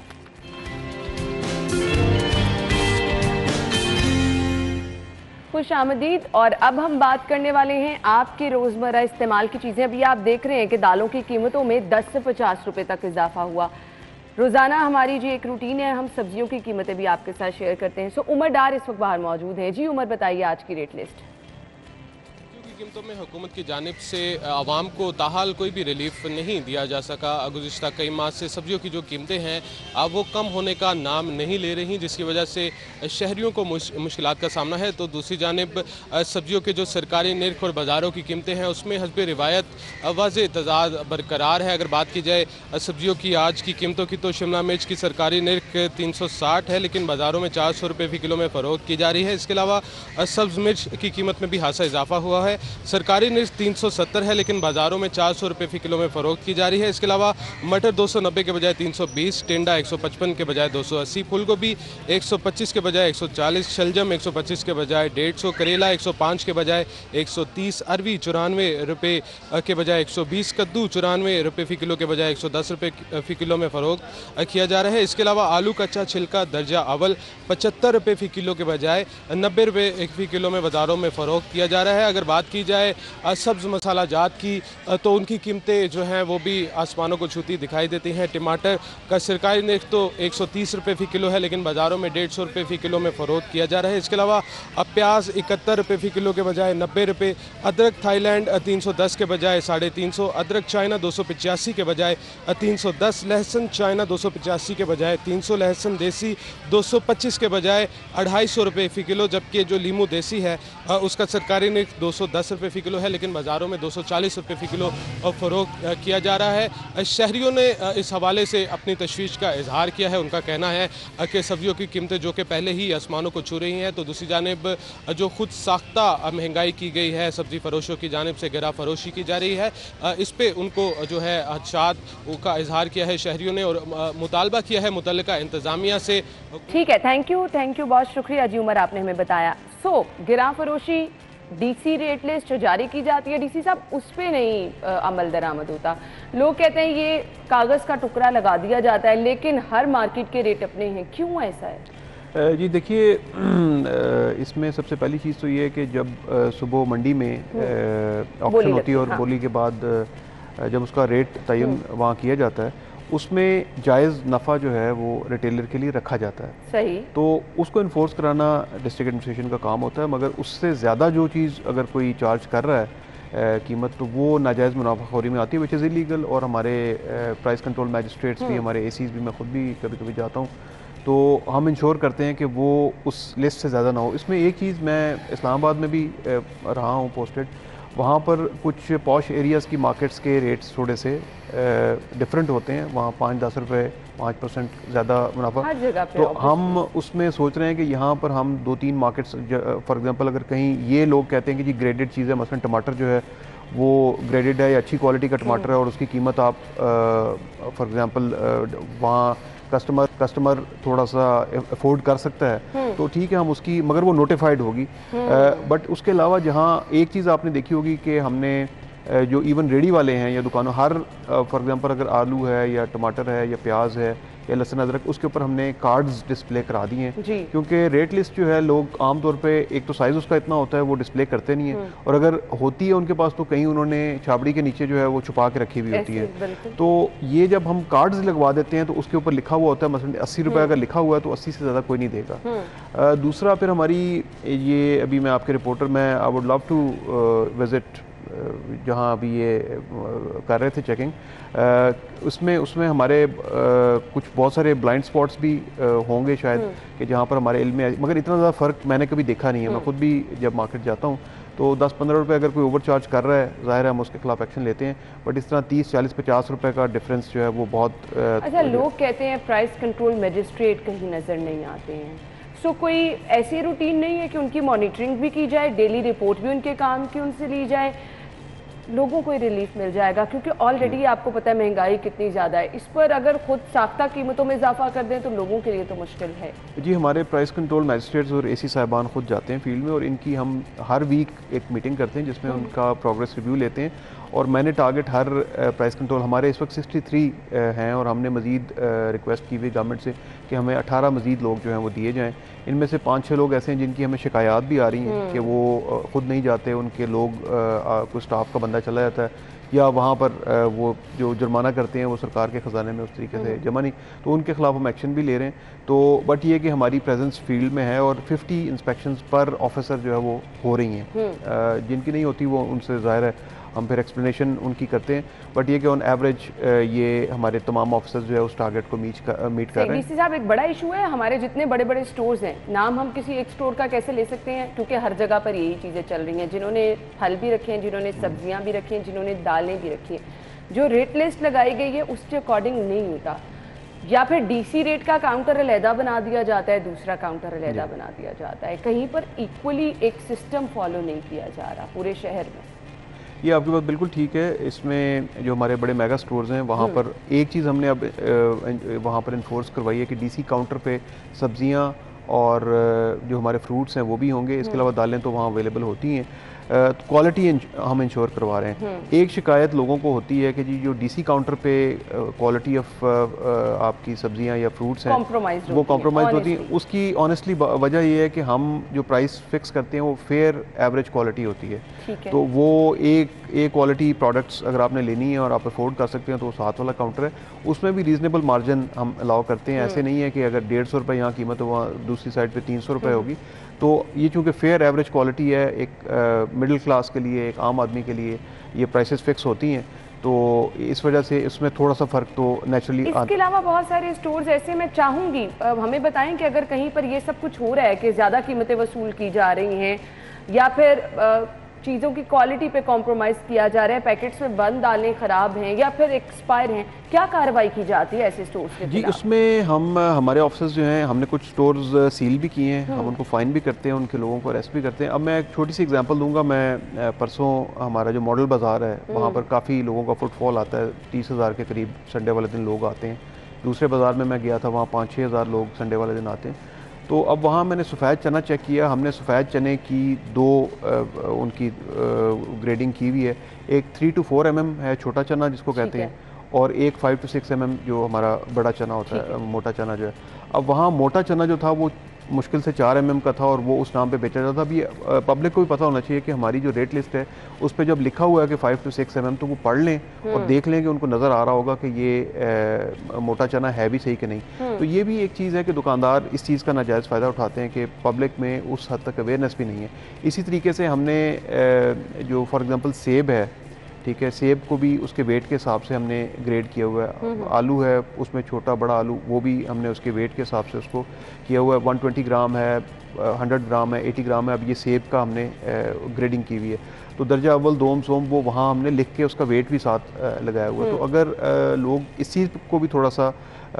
खुश आमदीद। और अब हम बात करने वाले हैं आपके रोज़मर्रा इस्तेमाल की चीज़ें। अभी आप देख रहे हैं कि दालों की कीमतों में 10 से 50 रुपए तक इजाफा हुआ। रोज़ाना हमारी जी एक रूटीन है, हम सब्जियों की कीमतें भी आपके साथ शेयर करते हैं। सो उमर डार इस वक्त बाहर मौजूद हैं। जी उमर, बताइए आज की रेट लिस्ट। कीमतों में हुकूमत की जानिब से आवाम को ताहाल कोई भी रिलीफ नहीं दिया जा सका। गुज़िश्ता कई माह से सब्जियों की जो कीमतें हैं अब वो कम होने का नाम नहीं ले रही, जिसकी वजह से शहरियों को मुश्किलात का सामना है। तो दूसरी जानिब सब्जियों के जो सरकारी निर्ख और बाज़ारों की कीमतें हैं उसमें हस्बे रिवायत वाज़ेह तज़ाद बरकरार है। अगर बात की जाए सब्जियों की आज की कीमतों की तो शिमला मिर्च की सरकारी निर्ख 360 है, लेकिन बाज़ारों में 400 रुपये फ़ी किलो में फ़रोख्त की जा रही है। इसके अलावा सब्ज़ मिर्च की कीमत में भी खासा इजाफा हुआ है। सरकारी निर्ख 370 है, लेकिन बाज़ारों में 400 रुपये फ़ी किलो में फ़रोख्त की जा रही है। इसके अलावा मटर 290 के बजाय 320, टेंडा 155 के बजाय 280, फूल गोभी 125 के बजाय 140, शलजम 125 के बजाय 150, करेला 105 के बजाय 130, अरवी 94 रुपये के बजाय 120, कद्दू 94 रुपये फ़ी किलो के बजाय 110 रुपये फ़ी किलो में फ़रोख्त किया जा रहा है। इसके अलावा आलू कच्चा छिलका दर्जा अव्वल 75 रुपये फ़ी किलो के बजाय 90 रुपये फ़ी किलो में बाज़ारों में फ़रोख्त किया जा रहा है। अगर बात की जाए सब्ज़ मसाला जात की तो उनकी कीमतें जो हैं वो भी आसमानों को छूती दिखाई देती हैं। टमाटर का सरकारी निर्ख तो 130 रुपये फ़ी किलो है, लेकिन बाज़ारों में 150 रुपये फ़ी किलो में फ़रोख्त किया जा रहा है। इसके अलावा अब प्याज 71 रुपये फ़ी किलो के बजाय 90 रुपये, अदरक थाईलैंड 310 के बजाय 350, अदरक चाइना 285 के बजाय 310, लहसुन चाइना 285 के बजाय 300, लहसुन देसी 225 के बजाय 250 रुपये फ़ी किलो, जबकि जो लीमू देसी है उसका सरकारी निर्ख 210 रुपये फ़ी किलो है, लेकिन बाज़ारों में 240 रुपये फ़ी किलो फ़रोख्त किया जा रहा है। शहरियों ने इस हवाले से अपनी तशवीश का इजहार किया है। उनका कहना है कि सब्जियों की कीमतें जो कि पहले ही आसमानों को छू रही हैं, तो दूसरी जानिब जो खुद साख्ता महंगाई की गई है, सब्ज़ी फरोशों की जानिब से गिरा फरोशी की जा रही है, इस पर उनको जो है हदशात का इजहार किया है शहरियों ने और मुतालबा किया है मुतल्लिका इंतज़ामिया से। ठीक है, थैंक यू, बहुत शुक्रिया जी उमर, आपने हमें बताया। सो गिरा फरोशी डीसी रेट लिस्ट जो जारी की जाती है, डीसी साहब उस पर नहीं अमल दरामद होता। लोग कहते हैं ये कागज़ का टुकड़ा लगा दिया जाता है, लेकिन हर मार्केट के रेट अपने हैं, क्यों ऐसा है? जी देखिए, इसमें सबसे पहली चीज़ तो ये है कि जब सुबह मंडी में ऑक्शन होती है और बोली के बाद जब उसका रेट तयन वहाँ किया जाता है, उसमें जायज़ नफ़ा जो है वो रिटेलर के लिए रखा जाता है। सही। तो उसको इन्फोर्स कराना डिस्ट्रिक्ट एडमिनिस्ट्रेशन का काम होता है, मगर उससे ज़्यादा जो चीज़ अगर कोई चार्ज कर रहा है कीमत, तो वो नाजायज़ मुनाफाखोरी में आती है, विच इज़ इलीगल। और हमारे प्राइस कंट्रोल मैजिस्ट्रेट्स भी, हमारे एसीज़ भी, मैं ख़ुद भी कभी कभी जाता हूँ, तो हम इंश्योर करते हैं कि वो उस लिस्ट से ज़्यादा ना हो। इसमें एक चीज़, मैं इस्लामाबाद में भी रहा हूँ पोस्टेड, वहाँ पर कुछ पॉश एरियाज़ की मार्केट्स के रेट्स थोड़े से डिफरेंट होते हैं। वहाँ 5-10 रुपये 5% ज़्यादा मुनाफा। तो हम उसमें सोच रहे हैं कि यहाँ पर हम 2-3 मार्केट्स, फॉर एग्जांपल अगर कहीं ये लोग कहते हैं कि जी ग्रेडेड चीज़ है, मसलन टमाटर जो है वो ग्रेडेड है या अच्छी क्वालिटी का टमाटर है और उसकी कीमत आप फॉर एग्जांपल वहाँ कस्टमर थोड़ा सा अफोर्ड कर सकता है, तो ठीक है हम उसकी, मगर वो नोटिफाइड होगी। बट उसके अलावा जहाँ एक चीज़ आपने देखी होगी कि हमने जो इवन रेडी वाले हैं या दुकानों, हर फॉर एग्जांपल अगर आलू है या टमाटर है या प्याज है या लहसुन अदरक, उसके ऊपर हमने कार्ड्स डिस्प्ले करा दिए हैं, क्योंकि रेट लिस्ट जो है लोग आमतौर पे एक तो साइज़ उसका इतना होता है वो डिस्प्ले करते नहीं है, और अगर होती है उनके पास तो कहीं उन्होंने छाबड़ी के नीचे जो है वो छुपा के रखी हुई होती है। तो ये जब हम कार्ड्स लगवा देते हैं तो उसके ऊपर लिखा हुआ होता है, मसलन 80 रुपये अगर लिखा हुआ है तो 80 से ज़्यादा कोई नहीं देगा। दूसरा फिर हमारी ये, अभी मैं आपके रिपोर्टर, मैं I would love to visit जहाँ अभी ये कर रहे थे चेकिंग, उसमें हमारे कुछ बहुत सारे ब्लाइंड स्पॉट्स भी होंगे शायद, कि जहाँ पर हमारे इल्म में, मगर इतना ज़्यादा फ़र्क मैंने कभी देखा नहीं है। मैं खुद भी जब मार्केट जाता हूँ तो 10-15 रुपये अगर कोई ओवर चार्ज कर रहा है, ज़ाहिर है हम उसके खिलाफ एक्शन लेते हैं, बट इस तरह 30-40-50 रुपये का डिफरेंस जो है वो बहुत अच्छा, लोग कहते हैं प्राइस कंट्रोल मजिस्ट्रेट कहीं नज़र नहीं आते हैं, सो कोई ऐसी रूटीन नहीं है कि उनकी मॉनिटरिंग भी की जाए, डेली रिपोर्ट भी उनके काम की उनसे ली जाए, लोगों को रिलीफ मिल जाएगा? क्योंकि ऑलरेडी आपको पता है महंगाई कितनी ज़्यादा है, इस पर अगर खुद साख्ता कीमतों में इजाफा कर दें तो लोगों के लिए तो मुश्किल है। जी, हमारे प्राइस कंट्रोल मैजिस्ट्रेट्स और एसी साहिबान खुद जाते हैं फील्ड में, और इनकी हम हर वीक एक मीटिंग करते हैं जिसमें उनका प्रोग्रेस रिव्यू लेते हैं, और मैंने टारगेट हर प्राइस कंट्रोल, हमारे इस वक्त 63 हैं, और हमने मज़ीद रिक्वेस्ट की हुई गवर्नमेंट से कि हमें 18 मज़ीद लोग जो हैं वो दिए जाएँ। इनमें से 5-6 लोग ऐसे हैं जिनकी हमें शिकायत भी आ रही हैं कि वो खुद नहीं जाते, उनके लोग कोई स्टाफ का बंदा चला जाता है, या वहाँ पर वो जो जुर्माना करते हैं वो सरकार के ख़जाने में उस तरीके से जमा नहीं, तो उनके ख़िलाफ़ हम एक्शन भी ले रहे हैं। तो बट ये कि हमारी प्रेजेंस फील्ड में है, और 50 इंस्पेक्शंस पर ऑफिसर जो है वो हो रही हैं। जिनकी नहीं होती वो उनसे ज़ाहिर है हम फिर एक्सप्लेनेशन उनकी करते हैं, बट ये कि ऑन एवरेज ये हमारे तमाम ऑफिसर्स जो है उस टारगेट को मीट कर रहे हैं। डीसी साहब, एक बड़ा इशू है हमारे जितने बड़े बड़े स्टोर्स हैं, नाम हम किसी एक स्टोर का कैसे ले सकते हैं, क्योंकि हर जगह पर यही चीज़ें चल रही हैं, जिन्होंने फल भी रखे हैं, जिन्होंने सब्जियां भी रखी हैं, जिन्होंने दालें भी रखी हैं, जो रेट लिस्ट लगाई गई है उसके अकॉर्डिंग नहीं होता, या फिर डीसी रेट का काउंटर अलहदा बना दिया जाता है, दूसरा काउंटर अलहदा बना दिया जाता है, कहीं पर इक्वली एक सिस्टम फॉलो नहीं किया जा रहा पूरे शहर में। ये आपकी बात बिल्कुल ठीक है। इसमें जो हमारे बड़े मेगा स्टोर्स हैं वहाँ पर एक चीज़ हमने अब वहाँ पर इन्फोर्स करवाई है कि डीसी काउंटर पे सब्जियाँ और जो हमारे फ्रूट्स हैं वो भी होंगे, इसके अलावा दालें तो वहाँ अवेलेबल होती हैं। क्वालिटी हम इंश्योर करवा रहे हैं। एक शिकायत लोगों को होती है कि जी जो डीसी काउंटर पे क्वालिटी ऑफ आपकी सब्जियां या फ्रूट्स हैं वो कॉम्प्रोमाइज़ होती हैं। उसकी ऑनेस्टली वजह ये है कि हम जो प्राइस फिक्स करते हैं वो फेयर एवरेज क्वालिटी होती है, तो वो एक क्वालिटी प्रोडक्ट्स अगर आपने लेनी है और आप अफोर्ड कर सकते हैं तो साथ वाला काउंटर है, उसमें भी रीज़नेबल मार्जिन हम अलाउ करते हैं। ऐसे नहीं है कि अगर 150 रुपये यहाँ कीमत है वहाँ दूसरी साइड पे 300 रुपये होगी। तो ये चूँकि फेयर एवरेज क्वालिटी है, एक मिडिल क्लास के लिए, एक आम आदमी के लिए ये प्राइसेस फिक्स होती हैं, तो इस वजह से इसमें थोड़ा सा फ़र्क तो नेचुरली। इसके अलावा बहुत सारे स्टोर्स ऐसे, मैं चाहूँगी हमें बताएं कि अगर कहीं पर ये सब कुछ हो रहा है कि ज़्यादा कीमतें वसूल की जा रही हैं या फिर चीज़ों की क्वालिटी पे कॉम्प्रोमाइज़ किया जा रहा है, पैकेट्स में बंद दालें ख़राब हैं या फिर एक्सपायर हैं, क्या कार्रवाई की जाती है ऐसे स्टोर्स के? जी, उसमें हम हमारे ऑफिसर्स जो हैं, हमने कुछ स्टोर्स सील भी किए हैं, हम उनको फ़ाइन भी करते हैं, उनके लोगों को अरेस्ट भी करते हैं। अब मैं एक छोटी सी एग्जांपल दूंगा। मैं परसों हमारा जो मॉडल बाज़ार है वहाँ पर काफ़ी लोगों का फुटफॉल आता है, 30,000 के करीब संडे वाले दिन लोग आते हैं। दूसरे बाज़ार में मैं गया था, वहाँ 5-6 हज़ार लोग संडे वाले दिन आते हैं। तो अब वहाँ मैंने सफ़ेद चना चेक किया, हमने सफ़ेद चने की दो उनकी ग्रेडिंग की हुई है। एक 3 to 4 mm है छोटा चना जिसको कहते हैं, और एक 5 to 6 mm जो हमारा बड़ा चना होता है, मोटा चना जो है। अब वहाँ मोटा चना जो था वो मुश्किल से 4 mm का था और वो उस नाम पे बेचा जाता था। अभी पब्लिक को भी पता होना चाहिए कि हमारी जो रेट लिस्ट है उस पर जब लिखा हुआ है कि 5 to 6 mm तो वो पढ़ लें और देख लें कि उनको नज़र आ रहा होगा कि ये मोटा चना है भी सही कि नहीं। तो ये भी एक चीज़ है कि दुकानदार इस चीज़ का नाजायज़ फ़ायदा उठाते हैं कि पब्लिक में उस हद तक अवेयरनेस भी नहीं है। इसी तरीके से हमने जो फॉर एग्ज़ाम्पल सेब है, ठीक है, सेब को भी उसके वेट के हिसाब से हमने ग्रेड किया हुआ है। आलू है, उसमें छोटा बड़ा आलू, वो भी हमने उसके वेट के हिसाब से उसको किया हुआ है। 120 ग्राम है, 100 ग्राम है, 80 ग्राम है। अब ये सेब का हमने ग्रेडिंग की हुई है, तो दर्जा अव्वल दोम सोम वो वहाँ हमने लिख के उसका वेट भी साथ लगाया हुआ है। तो अगर लोग इस चीज़ को भी थोड़ा सा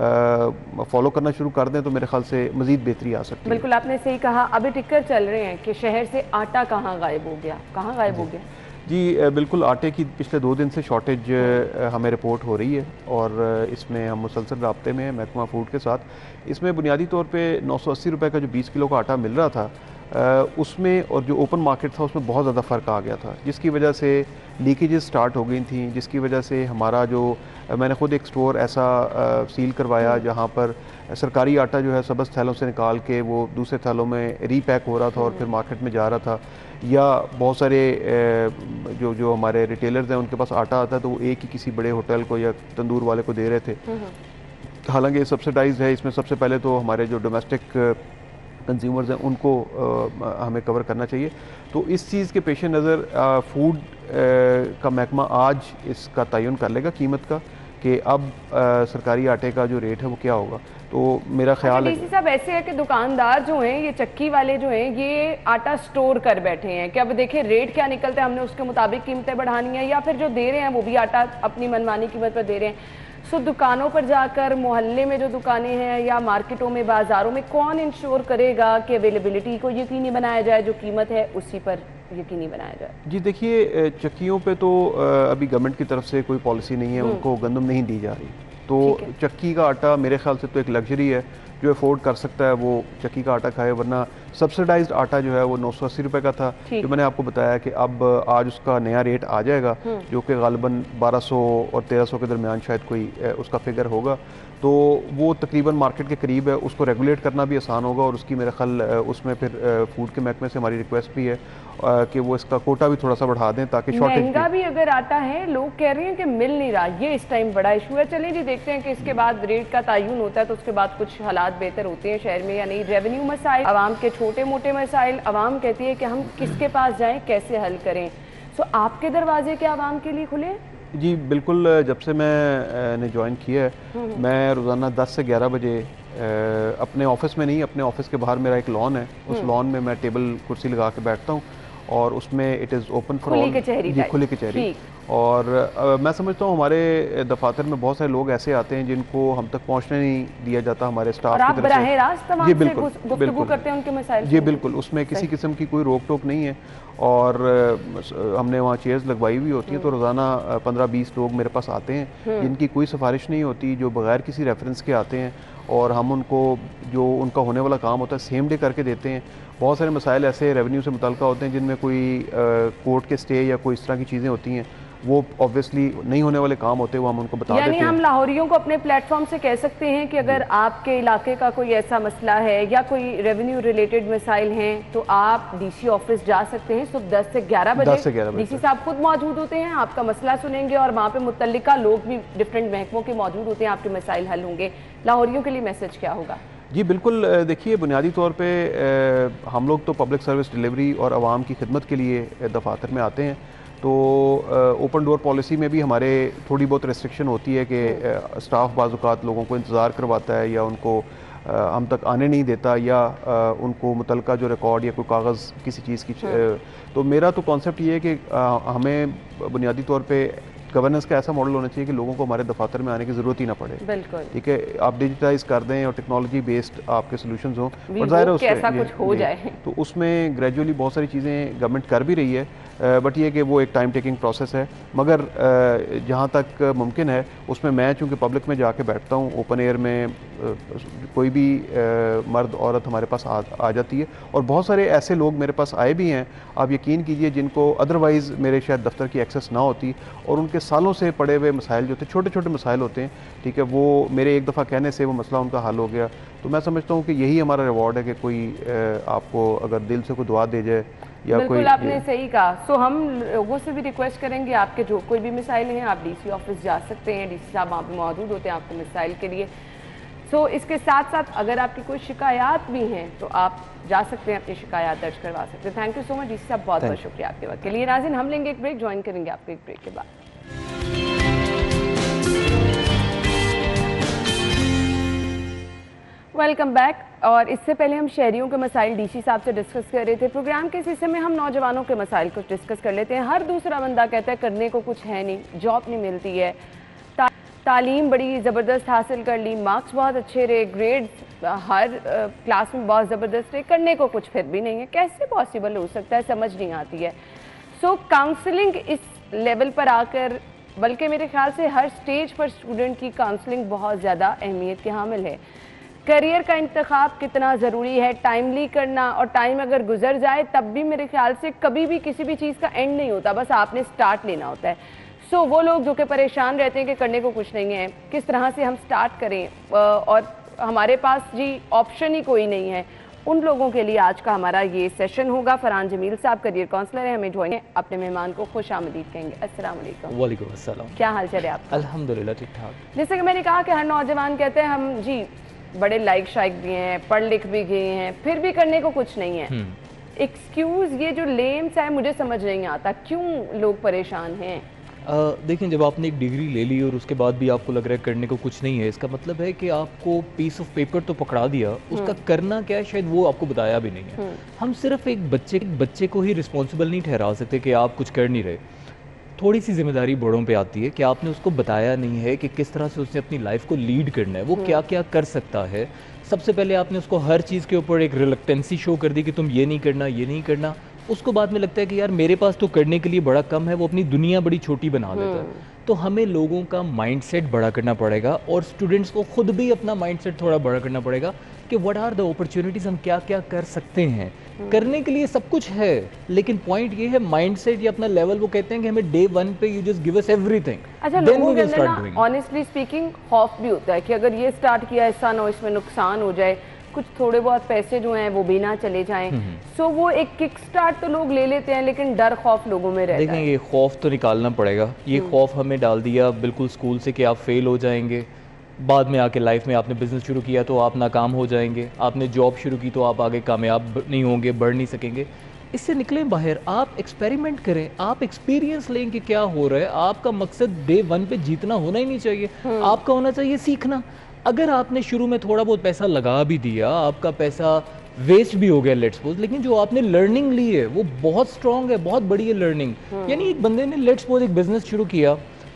फॉलो करना शुरू कर दें तो मेरे ख्याल से मज़ीद बेहतरी आ सकती है। बिल्कुल आपने सही कहा। अभी टिक्कर चल रहे हैं कि शहर से आटा कहाँ गायब हो गया, कहाँ गायब हो गया? जी बिल्कुल, आटे की पिछले 2 दिन से शॉर्टेज हमें रिपोर्ट हो रही है और इसमें हम मुसलसल राब्ते में हैं महकमा फूड के साथ। इसमें बुनियादी तौर पे 980 रुपये का जो 20 किलो का आटा मिल रहा था उसमें और जो ओपन मार्केट था उसमें बहुत ज़्यादा फ़र्क आ गया था, जिसकी वजह से लीकेजेस स्टार्ट हो गई थी, जिसकी वजह से हमारा जो मैंने ख़ुद एक स्टोर ऐसा सील करवाया जहाँ पर सरकारी आटा जो है सबस थैलों से निकाल के वो दूसरे थैलों में रीपैक हो रहा था और फिर मार्केट में जा रहा था। या बहुत सारे जो हमारे रिटेलर्स हैं उनके पास आटा आता है तो वो एक ही किसी बड़े होटल को या तंदूर वाले को दे रहे थे, हालांकि ये सब्सिडाइज है। इसमें सबसे पहले तो हमारे जो डोमेस्टिक कंज्यूमर्स हैं उनको हमें कवर करना चाहिए। तो इस चीज़ के पेश नज़र फूड का महकमा आज इसका तयन कर लेगा कीमत का कि अब सरकारी आटे का जो रेट है वो क्या होगा। तो मेरा ख्याल है साहब ऐसे है कि दुकानदार जो हैं ये चक्की वाले जो हैं ये आटा स्टोर कर बैठे हैं कि अब देखिए रेट क्या निकलता है, हमने उसके मुताबिक कीमतें बढ़ानी है, या फिर जो दे रहे हैं वो भी आटा अपनी मनमानी कीमत पर दे रहे हैं। सो दुकानों पर जाकर मोहल्ले में जो दुकानें हैं या मार्केटों में बाज़ारों में कौन इंश्योर करेगा कि अवेलेबिलिटी को यकीनी बनाया जाए, जो कीमत है उसी पर यकीनी बनाया जाए? जी देखिए, चक्कियों पे तो अभी गवर्नमेंट की तरफ से कोई पॉलिसी नहीं है, उनको गंदम नहीं दी जा रही, तो चक्की का आटा मेरे ख्याल से तो एक लग्जरी है, जो अफोर्ड कर सकता है वो चक्की का आटा खाए, वरना सब्सिडाइज्ड आटा जो है वो 980 रुपये का था, जो मैंने आपको बताया कि अब आज उसका नया रेट आ जाएगा जो कि गालिबन 1200 और 1300 के दरमियान शायद कोई उसका फिगर होगा। तो वो तकरीबन मार्केट के करीब है, उसको रेगुलेट करना भी आसान होगा और उसकी मेरे ख्याल उसमें फिर फूड के महकमे से हमारी रिक्वेस्ट भी है कि वो इसका कोटा भी थोड़ा सा बढ़ा दें ताकि शॉर्टेज महंगा भी अगर आता है, लोग कह रहे हैं कि मिल नहीं रहा, ये इस टाइम बड़ा इशू है। चलिए जी देखते हैं कि इसके बाद रेट का तयन होता है तो उसके बाद कुछ हालात बेहतर होते हैं शहर में या नहीं। रेवेन्यू मसाइल, आवाम के छोटे मोटे मसाइल, आवाम कहती है कि हम किसके पास जाएँ, कैसे हल करें। सो आपके दरवाजे क्या आवाम के लिए खुले? जी बिल्कुल, जब से मैंने ज्वाइन किया है मैं रोज़ाना 10 से 11 बजे अपने ऑफिस में नहीं, अपने ऑफिस के बाहर मेरा एक लॉन है, उस लॉन में मैं टेबल कुर्सी लगा के बैठता हूँ और उसमें it is open for all, जी खुली कचहरी। और मैं समझता हूँ हमारे दफातर में बहुत सारे लोग ऐसे आते हैं जिनको हम तक पहुँचने नहीं दिया जाता हमारे स्टाफ की तरफ से। जी बिल्कुल, गुफ्तगू करते हैं उनके मसाइल। जी बिल्कुल, उसमें किसी किस्म की कोई रोक टोक नहीं है और हमने वहाँ चेयर्स लगवाई हुई होती हैं, तो रोज़ाना 15-20 लोग मेरे पास आते हैं जिनकी कोई सिफारिश नहीं होती, जो बगैर किसी रेफरेंस के आते हैं और हम उनको जो उनका होने वाला काम होता है सेम डे करके देते हैं। बहुत सारे मसाइल ऐसे रेवेन्यू से मुताल्लिक़ होते हैं जिनमें कोई कोर्ट के स्टे या कोई इस तरह की चीज़ें होती हैं, वो ऑब्वियसली नहीं होने वाले काम होते, वो हम उनको बता देते हैं। यानी हम लाहौरियों को अपने प्लेटफॉर्म से कह सकते हैं कि अगर आपके इलाके का कोई ऐसा मसला है या कोई रेवेन्यू रिलेटेड मसाइल हैं तो आप डीसी ऑफिस जा सकते हैं सुबह 10 से 11 बजे। डीसी साहब खुद मौजूद होते हैं, आपका मसला सुनेंगे और वहाँ पे मुतल्लिका लोग भी डिफरेंट महकमों के मौजूद होते हैं, आपके मसाइल हल होंगे। लाहौरियों के लिए मैसेज क्या होगा? जी बिल्कुल, देखिए बुनियादी तौर पे हम लोग तो पब्लिक सर्विस डिलीवरी और आवाम की खिदमत के लिए दफातर में आते हैं, तो ओपन डोर पॉलिसी में भी हमारे थोड़ी बहुत रेस्ट्रिक्शन होती है कि स्टाफ बाज़ औक़ात लोगों को इंतज़ार करवाता है या उनको हम तक आने नहीं देता या उनको मुतल्लिका जो रिकॉर्ड या कोई कागज़ किसी चीज़ की तो मेरा तो कॉन्सेप्ट ये है कि हमें बुनियादी तौर पे गवर्नेंस का ऐसा मॉडल होना चाहिए कि लोगों को हमारे दफातर में आने की ज़रूरत ही ना पड़े। बिल्कुल ठीक है, आप डिजिटाइज कर दें और टेक्नोलॉजी बेस्ड आपके सोल्यूशंस हों, पर ज़ाहिर है उसमें कुछ हो जाए तो उसमें ग्रेजुअली बहुत सारी चीज़ें गवर्नमेंट कर भी रही है, बट ये कि वो एक टाइम टेकिंग प्रोसेस है। मगर जहाँ तक मुमकिन है उसमें मैं चूँकि पब्लिक में जाके बैठता हूँ, ओपन एयर में कोई भी मर्द औरत हमारे पास आ जाती है और बहुत सारे ऐसे लोग मेरे पास आए भी हैं, आप यकीन कीजिए, जिनको अदरवाइज़ मेरे शायद दफ्तर की एक्सेस ना होती और उनके सालों से पड़े हुए मसाइल जो थे, छोटे छोटे मसाइल होते हैं, ठीक है, वो मेरे एक दफ़ा कहने से वो मसला उनका हल हो गया। तो मैं समझता हूँ कि यही हमारा रिवॉर्ड है कि कोई आपको अगर दिल से कोई दुआ दे जाए या बिल्कुल आपने सही कहा। सो हम लोगों से भी रिक्वेस्ट करेंगे, आपके जो कोई भी मिसाइल हैं आप डीसी ऑफिस जा सकते हैं, डीसी साहब वहाँ पे मौजूद होते हैं आपके मिसाइल के लिए। सो इसके साथ साथ अगर आपकी कोई शिकायत भी हैं तो आप जा सकते हैं, अपनी शिकायत दर्ज करवा सकते हैं। Thank you so much DC साहब, बहुत बहुत शुक्रिया आपके वक्त के लिए। नाज़रीन हम लेंगे एक ब्रेक, ज्वाइन करेंगे आपको एक ब्रेक के बाद। Welcome back. और इससे पहले हम शहरियों के मसाइल डीसी साहब से डिस्कस कर रहे थे। प्रोग्राम के इस हिस्से में हम नौजवानों के मसाइल को डिस्कस कर लेते हैं। हर दूसरा बंदा कहता है करने को कुछ है नहीं, जॉब नहीं मिलती है, तालीम बड़ी ज़बरदस्त हासिल कर ली, मार्क्स बहुत अच्छे रहे, ग्रेड्स हर क्लास में बहुत ज़बरदस्त रहे, करने को कुछ फिर भी नहीं है। कैसे पॉसिबल हो सकता है, समझ नहीं आती है। सो काउंसलिंग इस लेवल पर आकर, बल्कि मेरे ख्याल से हर स्टेज पर स्टूडेंट की काउंसलिंग बहुत ज़्यादा अहमियत के हामिल है। करियर का इंतखाब कितना ज़रूरी है, टाइमली करना, और टाइम अगर गुजर जाए तब भी मेरे ख्याल से कभी भी किसी भी चीज़ का एंड नहीं होता, बस आपने स्टार्ट लेना होता है। सो वो लोग जो कि परेशान रहते हैं कि करने को कुछ नहीं है, किस तरह से हम स्टार्ट करें, और हमारे पास जी ऑप्शन ही कोई नहीं है, उन लोगों के लिए आज का हमारा ये सेशन होगा। फरहान जमील साहब करियर काउंसलर हैं, हमें ज्वाइन, अपने मेहमान को खुश आमदीद कहेंगे। अस्सलाम वालेकुम। वालेकुम अस्सलाम। क्या हाल चाल है आपका? अल्हम्दुलिल्लाह ठीक ठाक। जैसे कि मैंने कहा कि हर नौजवान कहते हैं हम जी बड़े लाइक शाइक भी हैं, पढ़ लिख भी गए हैं, फिर भी करने को कुछ नहीं है। एक्सक्यूज ये जो लेम्स है मुझे समझ नहीं आता, क्यों लोग परेशान हैं? देखें, जब आपने एक डिग्री ले ली और उसके बाद भी आपको लग रहा है करने को कुछ नहीं है, इसका मतलब है कि आपको पीस ऑफ पेपर तो पकड़ा दिया, उसका करना क्या है शायद वो आपको बताया भी नहीं है। हम सिर्फ एक बच्चे को ही रिस्पॉन्सिबल नहीं ठहरा सकते कि आप कुछ कर नहीं रहे। थोड़ी सी जिम्मेदारी बड़ों पे आती है कि आपने उसको बताया नहीं है कि किस तरह से उसने अपनी लाइफ को लीड करना है, वो क्या क्या कर सकता है। सबसे पहले आपने उसको हर चीज़ के ऊपर एक रिलक्टेंसी शो कर दी कि तुम ये नहीं करना, ये नहीं करना। उसको बाद में लगता है कि यार मेरे पास तो करने के लिए बड़ा कम है, वो अपनी दुनिया बड़ी छोटी बना देता है। तो हमें लोगों का माइंडसेट बड़ा करना पड़ेगा और स्टूडेंट्स को खुद भी अपना माइंडसेट थोड़ा बड़ा करना पड़ेगा कि व्हाट आर द अपॉर्चुनिटीज, हम क्या क्या कर सकते हैं। करने के लिए सब कुछ है, लेकिन पॉइंट ये है माइंडसेट या अपना लेवल। वो कहते हैं कि हमें डे 1 पे you just give us everything. अच्छा, लोगों के अंदर ना ऑनेस्टली स्पीकिंग खौफ भी होता है कि अगर ये स्टार्ट किया ऐसा ना हो इसमें नुकसान हो जाए, कुछ थोड़े बहुत पैसे जो हैं वो भी ना चले जाएं। सो वो एक किक स्टार्ट तो लोग ले लेते हैं, लेकिन डर खौफ लोगों में रहता है। देखें, ये खौफ तो निकालना पड़ेगा। ये खौफ हमें डाल दिया बिल्कुल स्कूल से कि आप फेल हो जाएंगे, बाद में आके लाइफ में आपने बिजनेस शुरू किया तो आप नाकाम हो जाएंगे, आपने जॉब शुरू की तो आप आगे कामयाब नहीं होंगे, बढ़ नहीं सकेंगे। इससे निकलें बाहर, आप एक्सपेरिमेंट करें, आप एक्सपीरियंस लें कि क्या हो रहा है। आपका मकसद डे 1 पे जीतना होना ही नहीं चाहिए, आपका होना चाहिए सीखना। अगर आपने शुरू में थोड़ा बहुत पैसा लगा भी दिया, आपका पैसा वेस्ट भी हो गया लेट्स सपोज, लेकिन जो आपने लर्निंग ली है वो बहुत स्ट्रॉन्ग है, बहुत बड़ी है लर्निंग। यानी एक बंदे ने लेट्स सपोज एक बिजनेस शुरू किया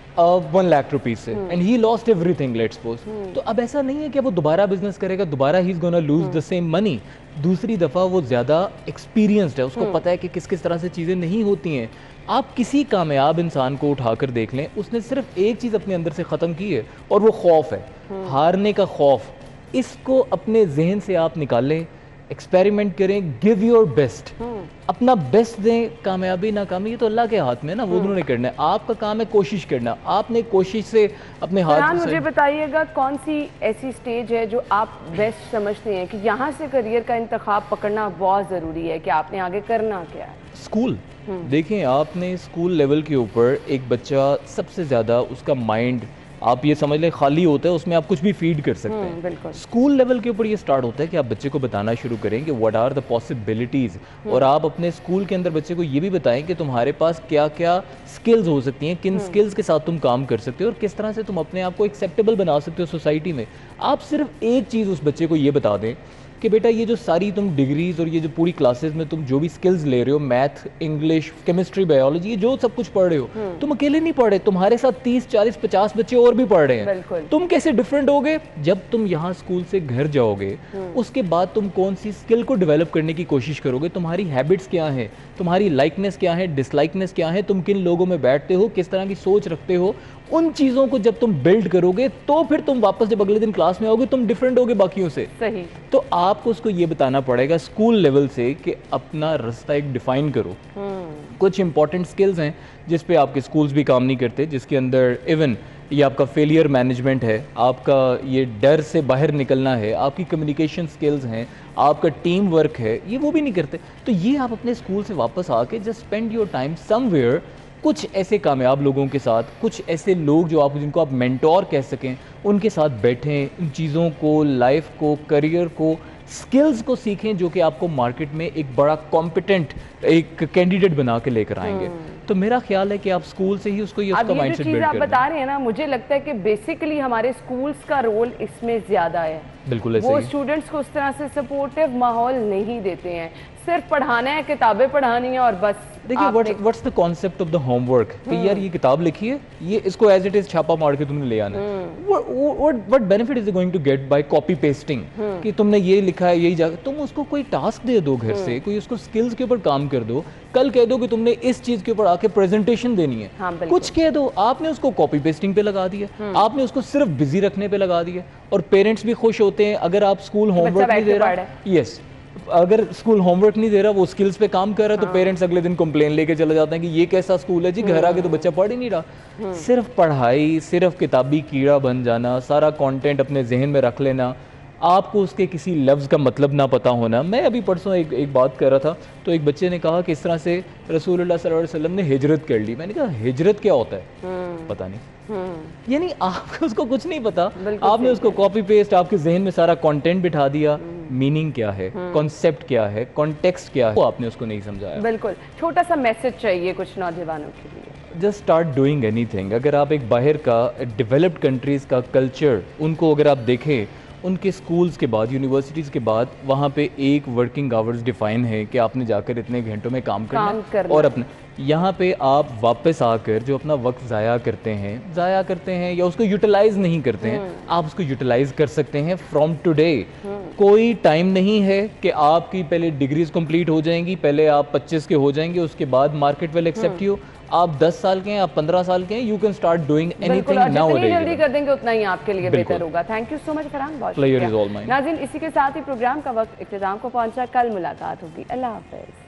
1 लाख रुपीज से and he lost everything let's suppose, तो अब ऐसा नहीं है कि वो दोबारा बिजनेस करेगा, दोबारा he is gonna lose the same money. दूसरी दफा वो ज्यादा एक्सपीरियंस्ड है, उसको पता है कि किस किस तरह से चीजें नहीं होती हैं। आप किसी कामयाब इंसान को उठाकर देख लें, उसने सिर्फ एक चीज अपने अंदर से खत्म की है और वो खौफ है, हारने का खौफ। इसको अपने जहन से आप निकालें, एक्सपेरिमेंट करें, गिव योर बेस्ट, अपना बेस्ट दें। कामयाबी नाकामी ये तो अल्लाह के हाथ में ना, वो उन्होंने करना है। आपका काम है कोशिश करना, आपने कोशिश से अपने हाथ। मुझे बताइएगा कौन सी ऐसी स्टेज है जो आप बेस्ट समझते हैं कि यहाँ से करियर का इंतखाब पकड़ना बहुत ज़रूरी है कि आपने आगे करना क्या है? स्कूल। देखें, आपने स्कूल लेवल के ऊपर एक बच्चा सबसे ज़्यादा उसका माइंड आप ये समझ लें खाली होता है, उसमें आप कुछ भी फीड कर सकते हैं। स्कूल लेवल के ऊपर ये स्टार्ट होता है कि आप बच्चे को बताना शुरू करें कि व्हाट आर द पॉसिबिलिटीज़, और आप अपने स्कूल के अंदर बच्चे को ये भी बताएं कि तुम्हारे पास क्या क्या स्किल्स हो सकती हैं, किन स्किल्स के साथ तुम काम कर सकते हो और किस तरह से तुम अपने आप को एक्सेप्टेबल बना सकते हो सोसाइटी में। आप सिर्फ एक चीज़ उस बच्चे को ये बता दें कि बेटा ये जो सारी तुम डिग्रीज और ये जो पूरी क्लासेस में तुम जो भी स्किल्स ले रहे हो, मैथ, इंग्लिश, केमिस्ट्री, बायोलॉजी, ये जो सब कुछ पढ़ रहे हो, तुम अकेले नहीं पढ़ रहे, तुम्हारे साथ 30, 40, 50 बच्चे और भी पढ़ रहे हैं। तुम कैसे डिफरेंट होगे? जब तुम यहाँ स्कूल से घर जाओगे, उसके बाद तुम कौन सी स्किल को डेवलप करने की कोशिश करोगे, तुम्हारी हैबिट्स क्या है, तुम्हारी लाइकनेस क्या है, डिसलाइकनेस क्या है, तुम किन लोगों में बैठते हो, किस तरह की सोच रखते हो, उन चीज़ों को जब तुम बिल्ड करोगे तो फिर तुम वापस जब अगले दिन क्लास में आओगे तुम डिफरेंट होगे बाकियों से। सही। तो आपको उसको ये बताना पड़ेगा स्कूल लेवल से कि अपना रास्ता एक डिफाइन करो। कुछ इंपॉर्टेंट स्किल्स हैं जिस पे आपके स्कूल्स भी काम नहीं करते, जिसके अंदर इवन ये आपका फेलियर मैनेजमेंट है, आपका ये डर से बाहर निकलना है, आपकी कम्युनिकेशन स्किल्स हैं, आपका टीम वर्क है, ये वो भी नहीं करते। तो ये आप अपने स्कूल से वापस आके just spend your time somewhere कुछ ऐसे कामयाब लोगों के साथ, कुछ ऐसे लोग जो आप जिनको आप मेंटोर कह सकें, उनके साथ बैठें, इन चीज़ों को, लाइफ को, करियर को, स्किल्स को सीखें जो कि आपको मार्केट में एक बड़ा कॉम्पिटेंट एक कैंडिडेट बना के लेकर आएंगे। तो मेरा ख्याल है कि आप स्कूल से ही उसको ये उसका माइंडसेट बिल्ड आप बता रहे हैं ना, मुझे लगता है कि बेसिकली हमारे स्कूल्स का रोल इसमें ज़्यादा है। बिल्कुल ऐसे वो स्टूडेंट्स को उस तरह से सपोर्टिव माहौल नहीं देते हैं। सिर्फ पढ़ाना है, किताबें पढ़ानी है और बस। देखिए what's the concept of the homework कि यार ये किताब लिखी है, ये इसको एज इट इज छापा मार के तुमने ले आना है। What benefit is going to get by copy pasting कि तुमने ये लिखा है यही जाकर, तुम उसको कोई टास्क दे दो घर से, कोई उसको स्किल्स के ऊपर काम कर दो, कल कह दो कि तुमने इस चीज के ऊपर आके प्रेजेंटेशन देनी है। हाँ, कुछ कह दो, आपने उसको कॉपी पेस्टिंग पे लगा दिया, आपने उसको सिर्फ बिजी रखने पे लगा दिया। और पेरेंट्स भी खुश होते हैं अगर आप स्कूल होमवर्क नहीं दे रहा, यस अगर स्कूल होमवर्क नहीं दे रहा, वो स्किल्स पे काम कर रहा है, तो पेरेंट्स अगले दिन कंप्लेन लेके चले जाते हैं कि ये कैसा स्कूल है जी, घर आके तो बच्चा पढ़ ही नहीं रहा। सिर्फ पढ़ाई, सिर्फ किताबी कीड़ा बन जाना, सारा कंटेंट अपने जहन में रख लेना, आपको उसके किसी लफ्ज़ का मतलब ना पता होना। मैं अभी परसों एक बात कर रहा था, तो एक बच्चे ने कहा कि इस तरह से रसूलुल्लाह सल्लल्लाहु अलैहि वसल्लम ने हिजरत कर ली। मैंने कहा हिजरत क्या होता है, पता नहीं। यानी आपको उसको कुछ नहीं पता, आपने उसको कॉपी पेस्ट, आपके जहन में सारा कंटेंट बिठा दिया, मीनिंग क्या है, कॉन्सेप्ट क्या है, कॉन्टेक्स्ट क्या है, वो आपने उसको नहीं समझाया। बिल्कुल, छोटा सा मैसेज चाहिए कुछ नौजवानों के लिए। Just start doing anything. अगर आप एक बाहर का डेवलप्ड कंट्रीज़ का कल्चर, उनको अगर आप देखें, उनके स्कूल्स के बाद, यूनिवर्सिटीज़ के बाद वहाँ पे एक वर्किंग आवर्स डिफाइन है कि आपने जाकर इतने घंटों में काम करना। और अपने यहाँ पे आप वापस आकर जो अपना वक्त ज़ाया करते हैं या उसको यूटिलाइज नहीं करते हैं, आप उसको यूटिलाइज कर सकते हैं फ्रॉम टुडे। कोई टाइम नहीं है कि आपकी पहले डिग्रीज कंप्लीट हो जाएंगी, पहले आप 25 के हो जाएंगे, उसके बाद मार्केट विल एक्सेप्ट यू। आप 10 साल के हैं, आप 15 साल के हैं, you can start doing anything now. जितनी जल्दी कर देंगे उतना ही आपके लिए बेहतर होगा। Thank you so much Farhan, बहुत शुक्रिया। नाज़रीन, इसी के साथ ही प्रोग्राम का वक्त इख्तिताम को पहुंचा। कल मुलाकात होगी। अल्लाह हाफ़िज़।